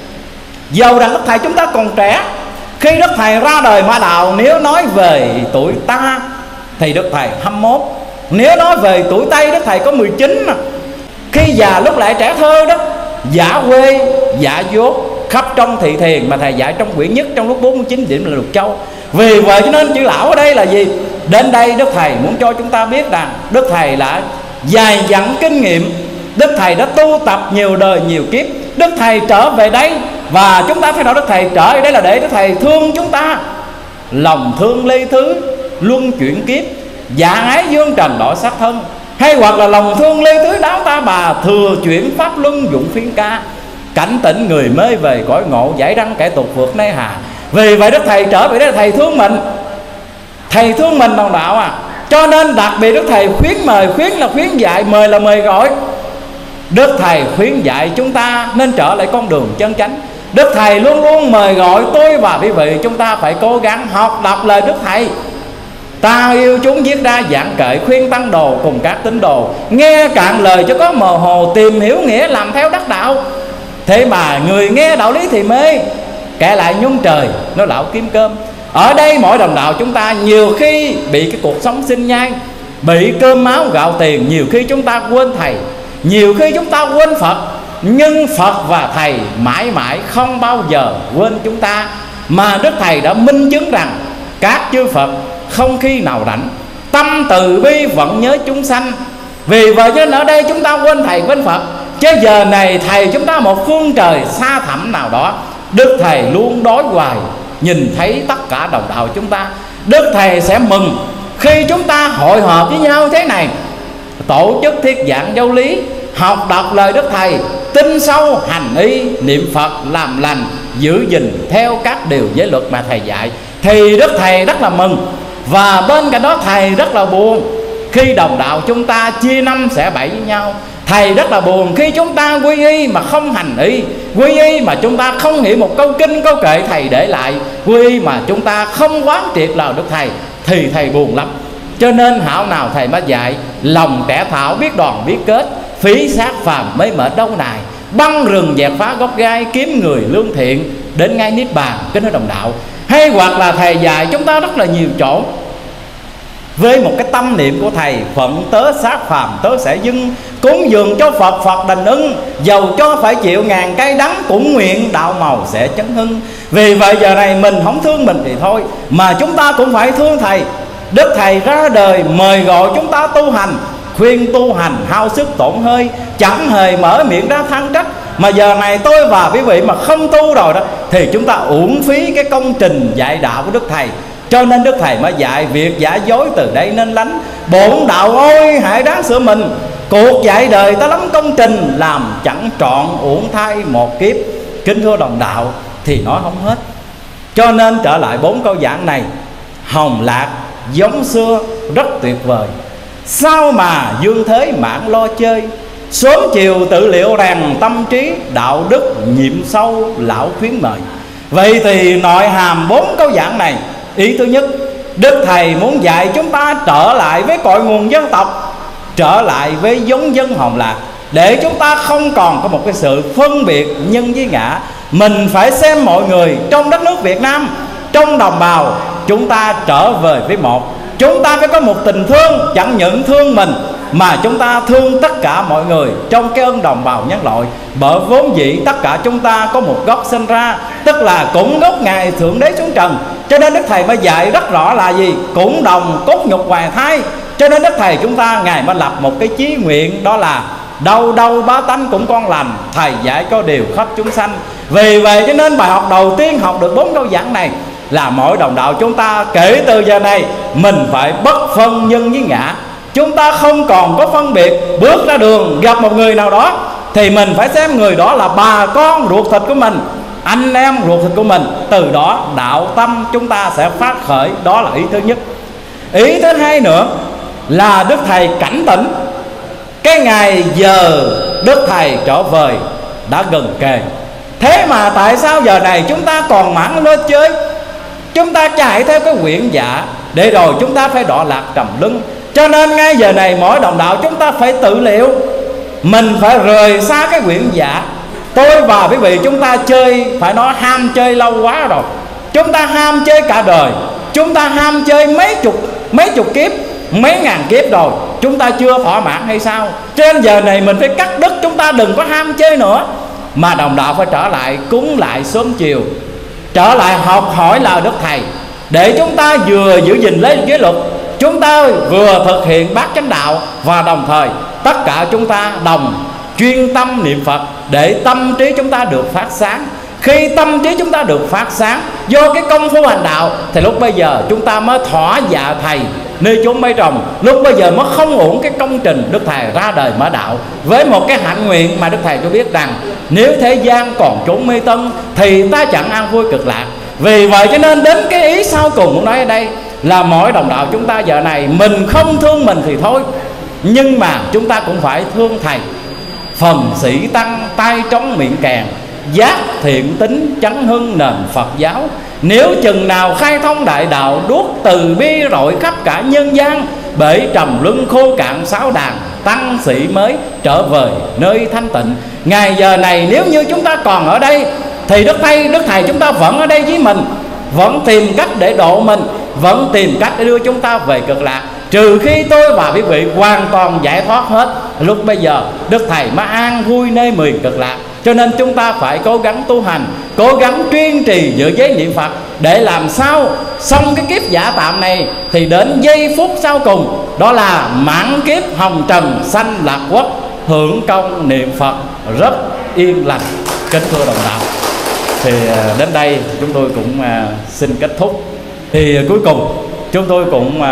A: Dầu rằng Đức Thầy chúng ta còn trẻ, khi Đức Thầy ra đời ma đạo, nếu nói về tuổi ta thì Đức Thầy 21, nếu nói về tuổi Tây Đức Thầy có 19. Khi già lúc lại trẻ thơ đó, giả quê giả dốt khắp trong thị thiền mà Thầy dạy trong quyển nhất trong lúc 49 điểm là Lục Châu. Vì vậy cho nên chữ lão ở đây là gì? Đến đây Đức Thầy muốn cho chúng ta biết rằng Đức Thầy là dày dặn kinh nghiệm. Đức Thầy đã tu tập nhiều đời nhiều kiếp. Đức Thầy trở về đây, và chúng ta phải nói Đức Thầy trở về đây là để Đức Thầy thương chúng ta. Lòng thương ly thứ, luân chuyển kiếp, dạ ái dương trần đổi sắc thân. Hay hoặc là lòng thương ly thứ, đáo ta bà, thừa chuyển pháp luân dụng phiên ca. Cảnh tỉnh người mê về cõi ngộ, giải đăng kẻ tục vượt nơi hà. Vì vậy Đức Thầy trở về đây là Thầy thương mình. Thầy thương mình đồng đạo à. Cho nên đặc biệt Đức Thầy khuyến mời. Khuyến là khuyến dạy, mời là mời gọi. Đức Thầy khuyến dạy chúng ta nên trở lại con đường chân chánh. Đức Thầy luôn luôn mời gọi tôi và quý vị chúng ta phải cố gắng học đọc lời Đức Thầy. Ta yêu chúng viết ra giảng kệ, khuyên tăng đồ cùng các tín đồ, nghe cạn lời cho có mờ hồ, tìm hiểu nghĩa làm theo đắc đạo. Thế mà người nghe đạo lý thì mê, kẻ lại nhung trời nó lão kiếm cơm. Ở đây mỗi đồng đạo chúng ta nhiều khi bị cái cuộc sống sinh nhai, bị cơm máu gạo tiền. Nhiều khi chúng ta quên Thầy, nhiều khi chúng ta quên Phật. Nhưng Phật và Thầy mãi mãi không bao giờ quên chúng ta. Mà Đức Thầy đã minh chứng rằng các chư Phật không khi nào rảnh, tâm từ bi vẫn nhớ chúng sanh. Vì vậy cho nên ở đây chúng ta quên Thầy quên Phật. Chứ giờ này Thầy chúng ta một phương trời xa thẳm nào đó, Đức Thầy luôn đối hoài nhìn thấy tất cả đồng đạo chúng ta. Đức Thầy sẽ mừng khi chúng ta hội họp với nhau thế này, tổ chức thuyết giảng giáo lý, học đọc lời Đức Thầy, tin sâu hành y, niệm Phật, làm lành, giữ gìn theo các điều giới luật mà Thầy dạy, thì Đức Thầy rất là mừng. Và bên cạnh đó Thầy rất là buồn khi đồng đạo chúng ta chia năm xẻ bảy với nhau. Thầy rất là buồn khi chúng ta quy y mà không hành y, quy y mà chúng ta không hiểu một câu kinh câu kệ Thầy để lại, quy y mà chúng ta không quán triệt lời Đức Thầy, thì Thầy buồn lắm. Cho nên hảo nào Thầy mới dạy lòng trẻ thảo biết đoàn biết kết, phí xác phàm mới mệt đâu này, băng rừng dẹp phá gốc gai, kiếm người lương thiện đến ngay niết bàn. Kính thưa đồng đạo, hay hoặc là Thầy dạy chúng ta rất là nhiều chỗ với một cái tâm niệm của Thầy: phận tớ xác phàm tớ sẽ dưng, cúng dường cho Phật Phật đành ưng, dầu cho phải chịu ngàn cay đắng, cũng nguyện đạo màu sẽ chấn hưng. Vì vậy giờ này mình không thương mình thì thôi, mà chúng ta cũng phải thương Thầy. Đức Thầy ra đời mời gọi chúng ta tu hành, khuyên tu hành hao sức tổn hơi, chẳng hề mở miệng ra than trách. Mà giờ này tôi và quý vị mà không tu rồi đó, thì chúng ta uổng phí cái công trình dạy đạo của Đức Thầy. Cho nên Đức Thầy mới dạy việc giả dối từ đây nên lánh, bổn đạo ôi hãy đáng sửa mình. Cuộc dạy đời ta lắm công trình, làm chẳng trọn uổng thay một kiếp. Kính thưa đồng đạo, thì nói không hết. Cho nên trở lại 4 câu giảng này: hồng lạc giống xưa rất tuyệt vời, sao mà dương thế mãn lo chơi, sớm chiều tự liệu rèn tâm trí, đạo đức nhiệm sâu lão khuyến mời. Vậy thì nội hàm 4 câu giảng này: ý thứ nhất, Đức Thầy muốn dạy chúng ta trở lại với cội nguồn dân tộc, trở lại với giống dân hồng lạc, để chúng ta không còn có một cái sự phân biệt nhân với ngã. Mình phải xem mọi người trong đất nước Việt Nam, trong đồng bào, chúng ta trở về với một. Chúng ta phải có một tình thương, chẳng những thương mình mà chúng ta thương tất cả mọi người trong cái ơn đồng bào nhân loại. Bởi vốn dĩ tất cả chúng ta có một gốc sinh ra, tức là cũng gốc Ngài Thượng Đế xuống trần. Cho nên Đức Thầy mới dạy rất rõ là gì? Cũng đồng cốt nhục hoài thai. Cho nên Đức Thầy chúng ta Ngài mới lập một cái chí nguyện, đó là đâu đâu bá tánh cũng con lành, Thầy dạy có điều khắp chúng sanh. Vì vậy cho nên bài học đầu tiên học được 4 câu giảng này là mỗi đồng đạo chúng ta kể từ giờ này mình phải bất phân nhân với ngã. Chúng ta không còn có phân biệt. Bước ra đường gặp một người nào đó thì mình phải xem người đó là bà con ruột thịt của mình, anh em ruột thịt của mình. Từ đó đạo tâm chúng ta sẽ phát khởi. Đó là ý thứ nhất. Ý thứ hai nữa là Đức Thầy cảnh tỉnh cái ngày giờ Đức Thầy trở về đã gần kề. Thế mà tại sao giờ này chúng ta còn mãn lo chơi, chúng ta chạy theo cái quyển dạ, để rồi chúng ta phải đọa lạc trầm lưng. Cho nên ngay giờ này mỗi đồng đạo chúng ta phải tự liệu, mình phải rời xa cái quyển dạ. Tôi và quý vị chúng ta chơi, phải nói ham chơi lâu quá rồi. Chúng ta ham chơi cả đời, chúng ta ham chơi mấy chục kiếp, mấy ngàn kiếp rồi, chúng ta chưa thỏa mãn hay sao? Cho nên giờ này mình phải cắt đứt, chúng ta đừng có ham chơi nữa, mà đồng đạo phải trở lại cúng lại sớm chiều, trở lại học hỏi lời Đức Thầy, để chúng ta vừa giữ gìn lấy giới luật, chúng ta vừa thực hiện bát chánh đạo, và đồng thời tất cả chúng ta đồng chuyên tâm niệm Phật để tâm trí chúng ta được phát sáng. Khi tâm trí chúng ta được phát sáng do cái công phu hành đạo thì lúc bây giờ chúng ta mới thỏa dạ Thầy nơi chốn mây trồng. Lúc bây giờ mới không uổng cái công trình Đức Thầy ra đời mở đạo, với một cái hạnh nguyện mà Đức Thầy cho biết rằng nếu thế gian còn chốn mê tân thì ta chẳng an vui cực lạc. Vì vậy cho nên đến cái ý sau cùng muốn nói ở đây là mỗi đồng đạo chúng ta giờ này mình không thương mình thì thôi, nhưng mà chúng ta cũng phải thương Thầy. Phần sĩ tăng tay trống miệng kèn, giác thiện tính chấn hưng nền Phật giáo. Nếu chừng nào khai thông đại đạo, đuốc từ bi rọi khắp cả nhân gian, bể trầm luân khô cạn sáu đàn, tăng sĩ mới trở về nơi thanh tịnh. Ngày giờ này nếu như chúng ta còn ở đây thì Đức Thầy chúng ta vẫn ở đây với mình, vẫn tìm cách để độ mình, vẫn tìm cách để đưa chúng ta về cực lạc. Trừ khi tôi và quý vị hoàn toàn giải thoát hết, lúc bây giờ Đức Thầy mới an vui nơi miền cực lạc. Cho nên chúng ta phải cố gắng tu hành, cố gắng chuyên trì giữ giới niệm Phật, để làm sao xong cái kiếp giả tạm này thì đến giây phút sau cùng, đó là mãn kiếp hồng trần sanh lạc quốc, hưởng công niệm Phật rất yên lành. Kính thưa đồng đạo, thì đến đây chúng tôi cũng xin kết thúc. Thì cuối cùng chúng tôi cũng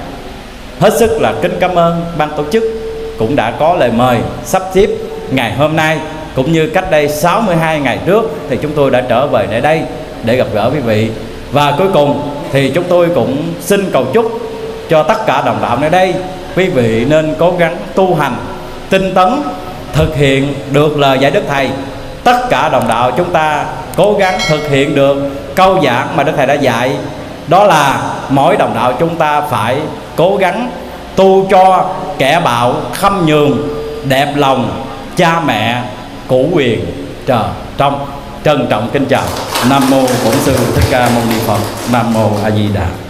A: hết sức là kính cảm ơn ban tổ chức cũng đã có lời mời sắp xếp ngày hôm nay, cũng như cách đây 62 ngày trước thì chúng tôi đã trở về nơi đây để gặp gỡ quý vị. Và cuối cùng thì chúng tôi cũng xin cầu chúc cho tất cả đồng đạo nơi đây, quý vị nên cố gắng tu hành tinh tấn, thực hiện được lời dạy Đức Thầy. Tất cả đồng đạo chúng ta cố gắng thực hiện được câu giảng mà Đức Thầy đã dạy, đó là mỗi đồng đạo chúng ta phải cố gắng tu cho kẻ bạo khâm nhường, đẹp lòng cha mẹ cũ quyền trời trong. Trân trọng kính chào. Nam mô Bổn Sư Thích Ca Mâu Ni Phật. Nam mô A Di Đà.